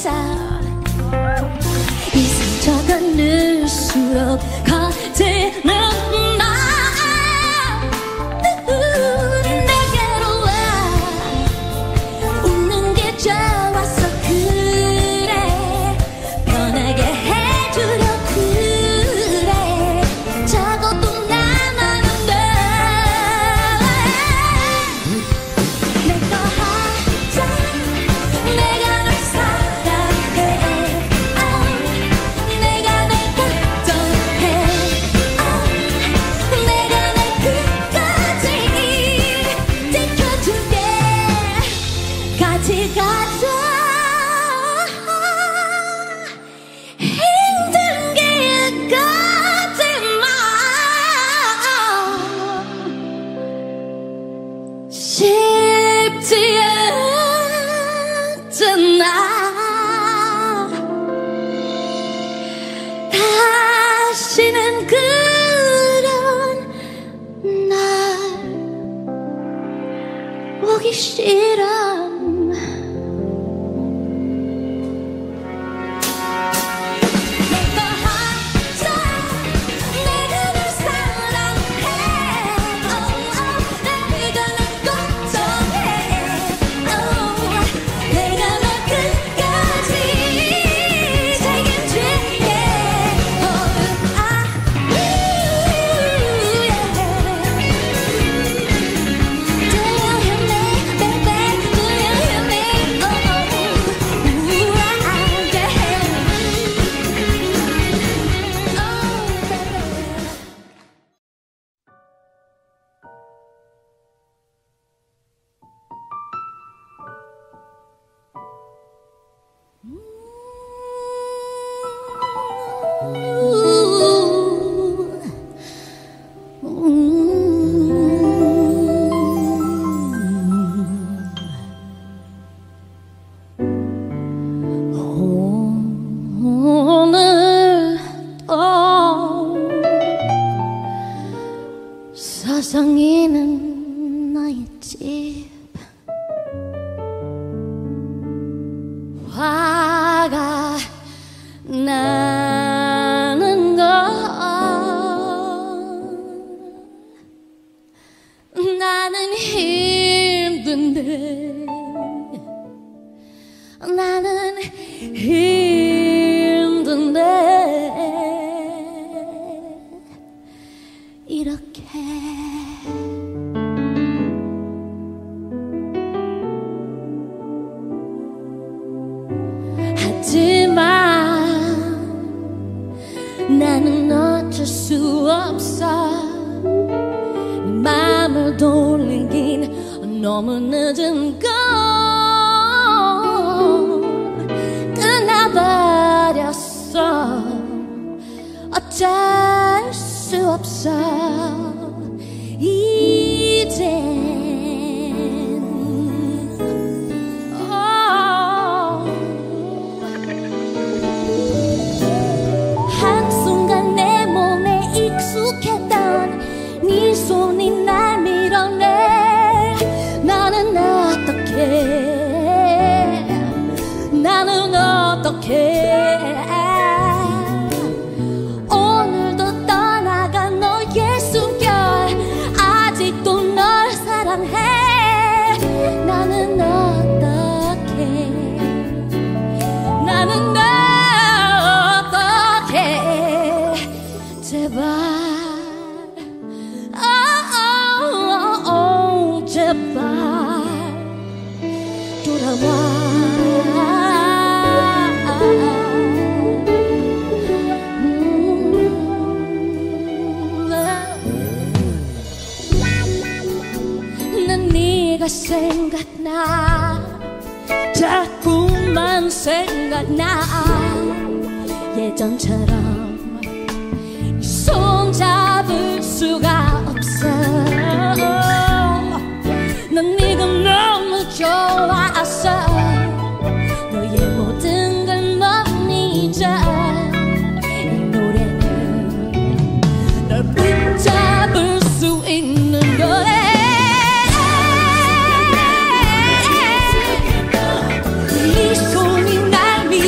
있어. 이 상처가 늘수록 커지는 나. 내게로 와. 웃는 게 좋았어. 그래 편하게 해주려 그래. 적어도 난 아는데 내꺼 하자. 내가 널 사랑해. oh. 내가 널 걱정해. oh. 내가 널 끝까지 지켜줄게. 같이 가자. 힘든 길까지만 쉽지 않잖아. 다시는 그런 날 보기 싫어. 내꺼 하자. 내가 널 사랑해. oh, oh. 내가 널 걱정해. oh. 내가 널 끝까지 책임질게. oh, ah, ooh, yeah. Do you hear me, baby? Do you hear me? oh, oh. ooh, ah, yeah. 오늘도 서성이는 나의 집. 화가 나는 걸 나는 힘든데 나는 힘든데 이렇게 하지만 나는 어쩔 수 없어. 네 맘을 돌리긴 너무 늦은 걸. 끝나버렸어. 어쩔 수 없어. 이젠 한순간 내 몸에 익숙했던 네 손이 날 밀어내. 나는 어떡해. 나는 어떡해. 오늘도 떠나간 너의 숨결 아직도 널 사랑해. 나는 어떡해. 나는 어떡해. 제발 oh, oh, oh, 제발 돌아와. 난 네가 생각나. 자꾸만 생각나. 예전처럼 손 잡을 수가 없어. 난 네가 너무 좋았어. 너의 모든 걸 못 잊어. 이 노래는 널 붙잡을 수 있는 거래. 네 손이 날 밀어.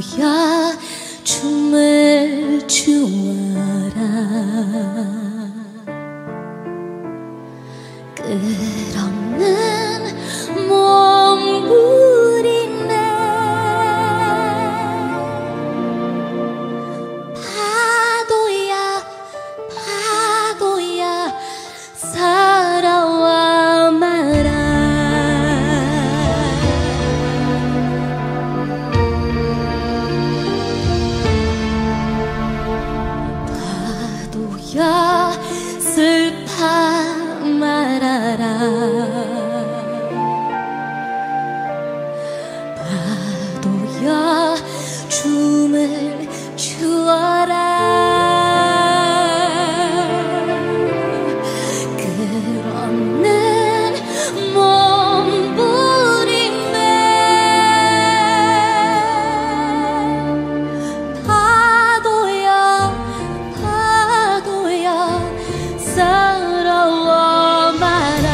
파도야 춤을 추어라. 끝없는 몸부림에 파도야 파도야 살아와 마라. 파도야 슬파 말아라. 파도야 춤을 추어라. 끝없는 몸부림에 파도야 파도야 살아와 마라.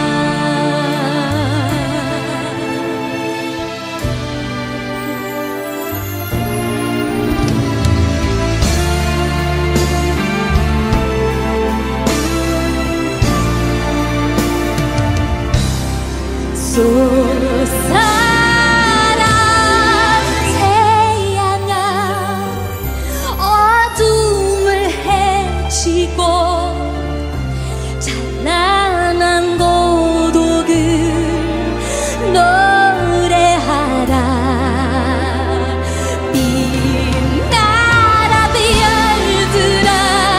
솟아라 태양아 어둠을 헤치고 찬란한 고독을 노래하라. 빛나라 별들아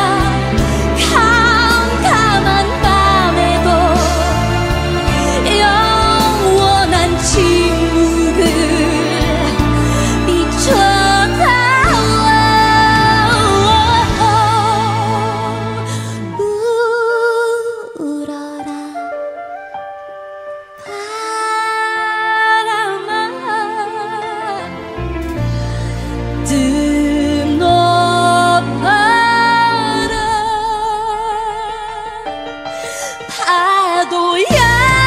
캄캄한 밤에도 영원한 침묵을 비춰다오. 울어라 바람아 드높아라. 파도야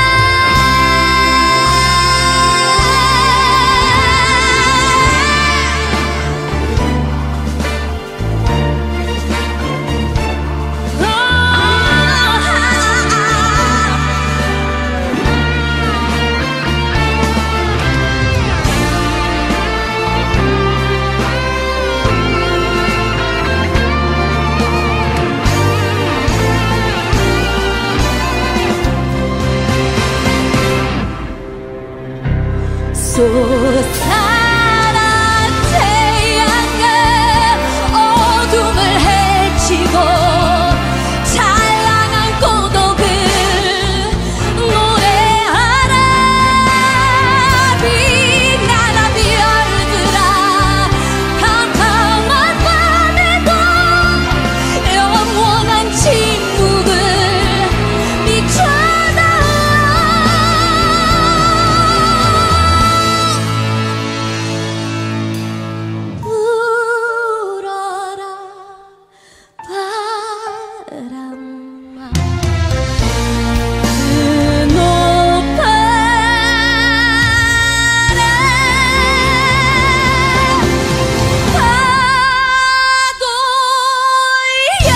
솟아라 태양아 어둠을 헤치고 찬란한 고독을 노래하라. 빛나라 별들아 캄캄한 밤에도 영원한 침묵을 비춰다. 울어라 바람아 드높아라. 파도야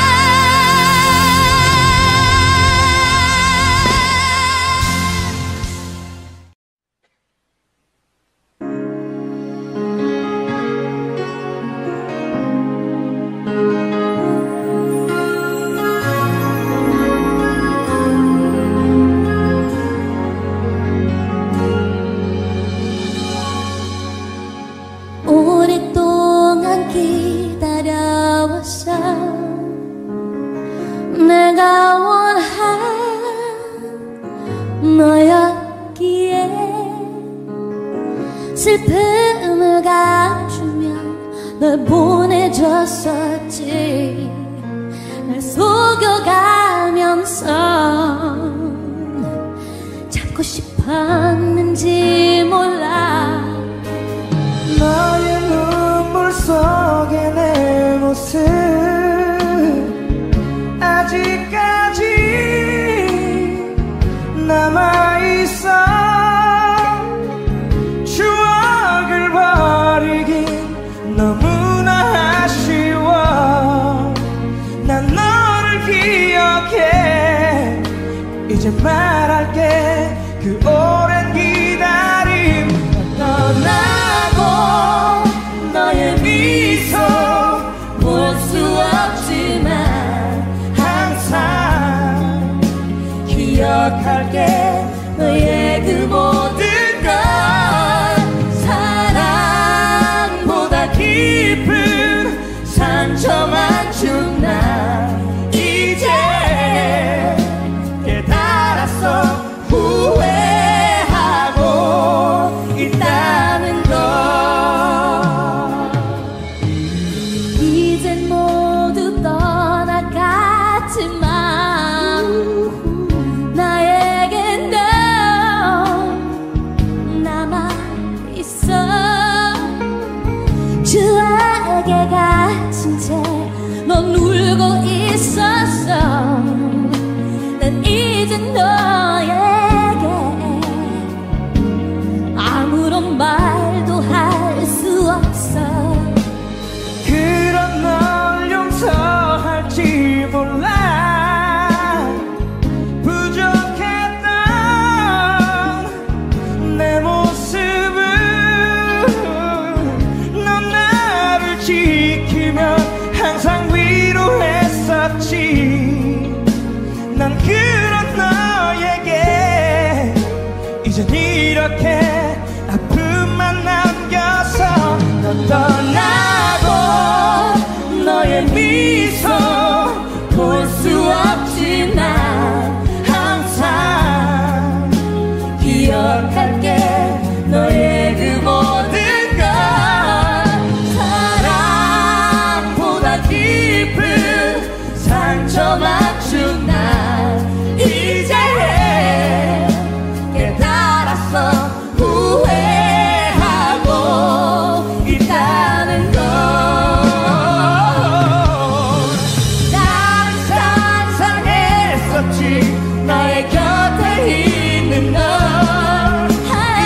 오랫동안 기다려왔어. 내가 원한 너였기에 슬픔을 감추며 널 보내줬었지. 날 속여가면서 잡고 싶었는지 몰라. 너의 눈물 속에 내 모습 아직까지 남아있어. 추억을 버리기 넌 울고 있었어. 난 이제 너에게 아무런 말도 할 수 없어. 그런 널 용서할지 몰라. 부족했던 내 모습은 넌 나를 지키며 항상 위로했었지. 난 그런 너에게 이젠 이렇게 아픔만 남겨서 넌 떠나고 너의 미소 볼 수 없지만 항상 기억할게. 너의 그 모든 것 사랑보다 깊은 상처만 준 난 이제 깨달았어. 후회하고 있다는 걸. 난 상상했었지. 나의 곁에 있는 널.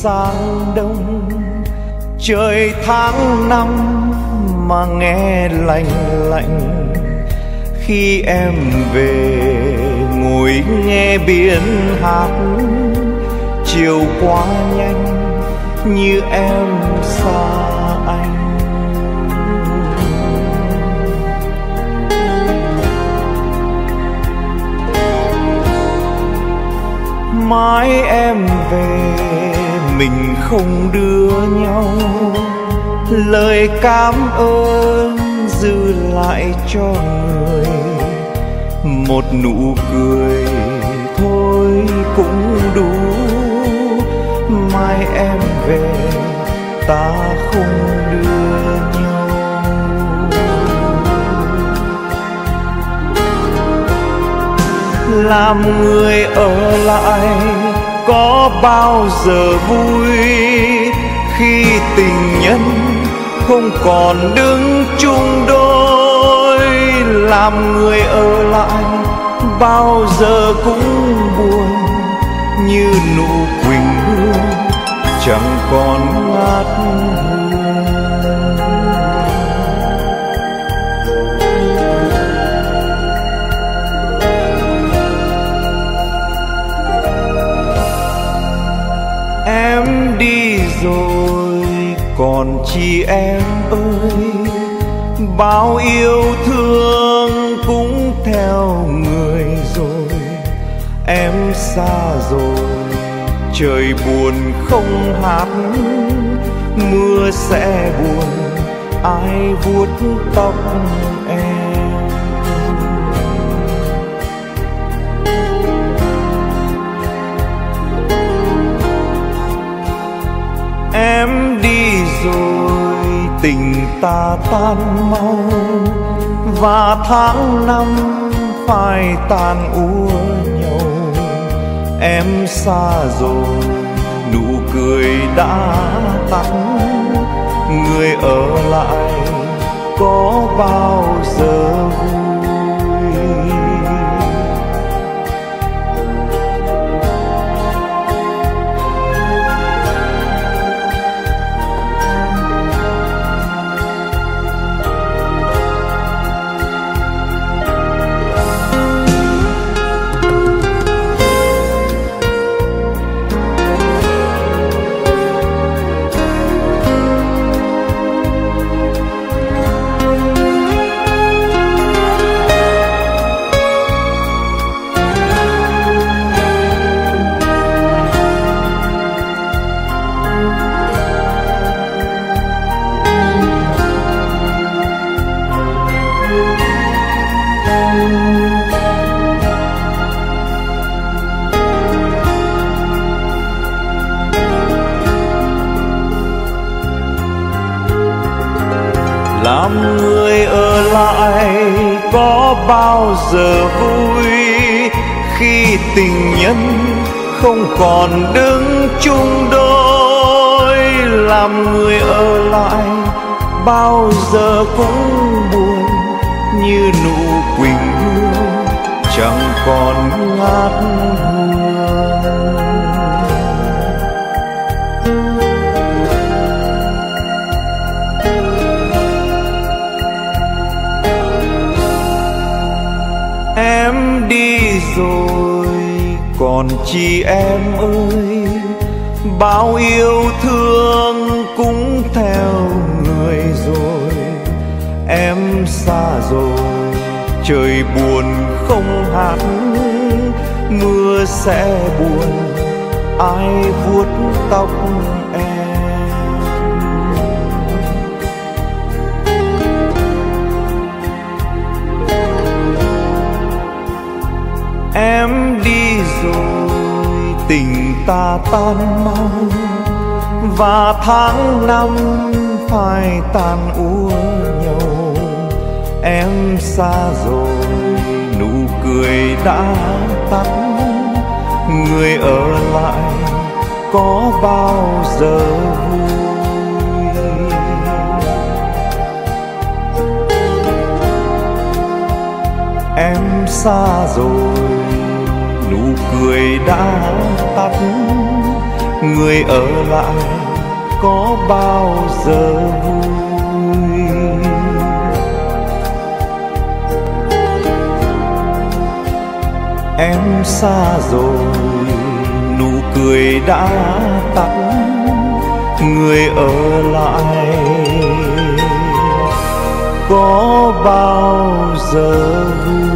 sang đông, trời tháng năm mà nghe lạnh lạnh. Khi em về ngồi nghe biển hát, chiều qua nhanh như em xa anh. Mãi em về mình không đưa nhau, lời cảm ơn dư lại cho người. Một nụ cười thôi cũng đủ, mai em về ta không đưa nhau. Làm người ở lại có bao giờ vui, khi tình nhân không còn đứng chung đôi. Làm người ở lại bao giờ cũng buồn, như nụ quỳnh hương chẳng còn ngát hương. Em đi rồi còn chi em ơi, bao yêu thương cũng theo người rồi. Em xa rồi trời buồn không hát, mưa sẽ buồn ai vuốt tóc em. Em đi rồi tình ta tan mau, và tháng năm phải tàn úa nhau. Em xa rồi nụ cười đã tắt, người ở lại có bao giờ vui. Làm người ở lại có bao giờ vui, khi tình nhân không còn đứng chung đôi. Làm người ở lại bao giờ cũng buồn, như nụ quỳnh hương chẳng còn ngát hương. Em đi rồi còn chi em ơi, bao yêu thương cũng theo người rồi. Em xa rồi trời buồn không hát, mưa sẽ buồn ai vuốt tóc em. Em đi rồi tình ta tan mau, và tháng năm phải tàn úa nhau. Em xa rồi nụ cười đã tắt, người ở lại có bao giờ vui. Em xa rồi nụ cười đã tắt, người ở lại có bao giờ vui. Em xa rồi, nụ cười đã tắt, người ở lại có bao giờ vui.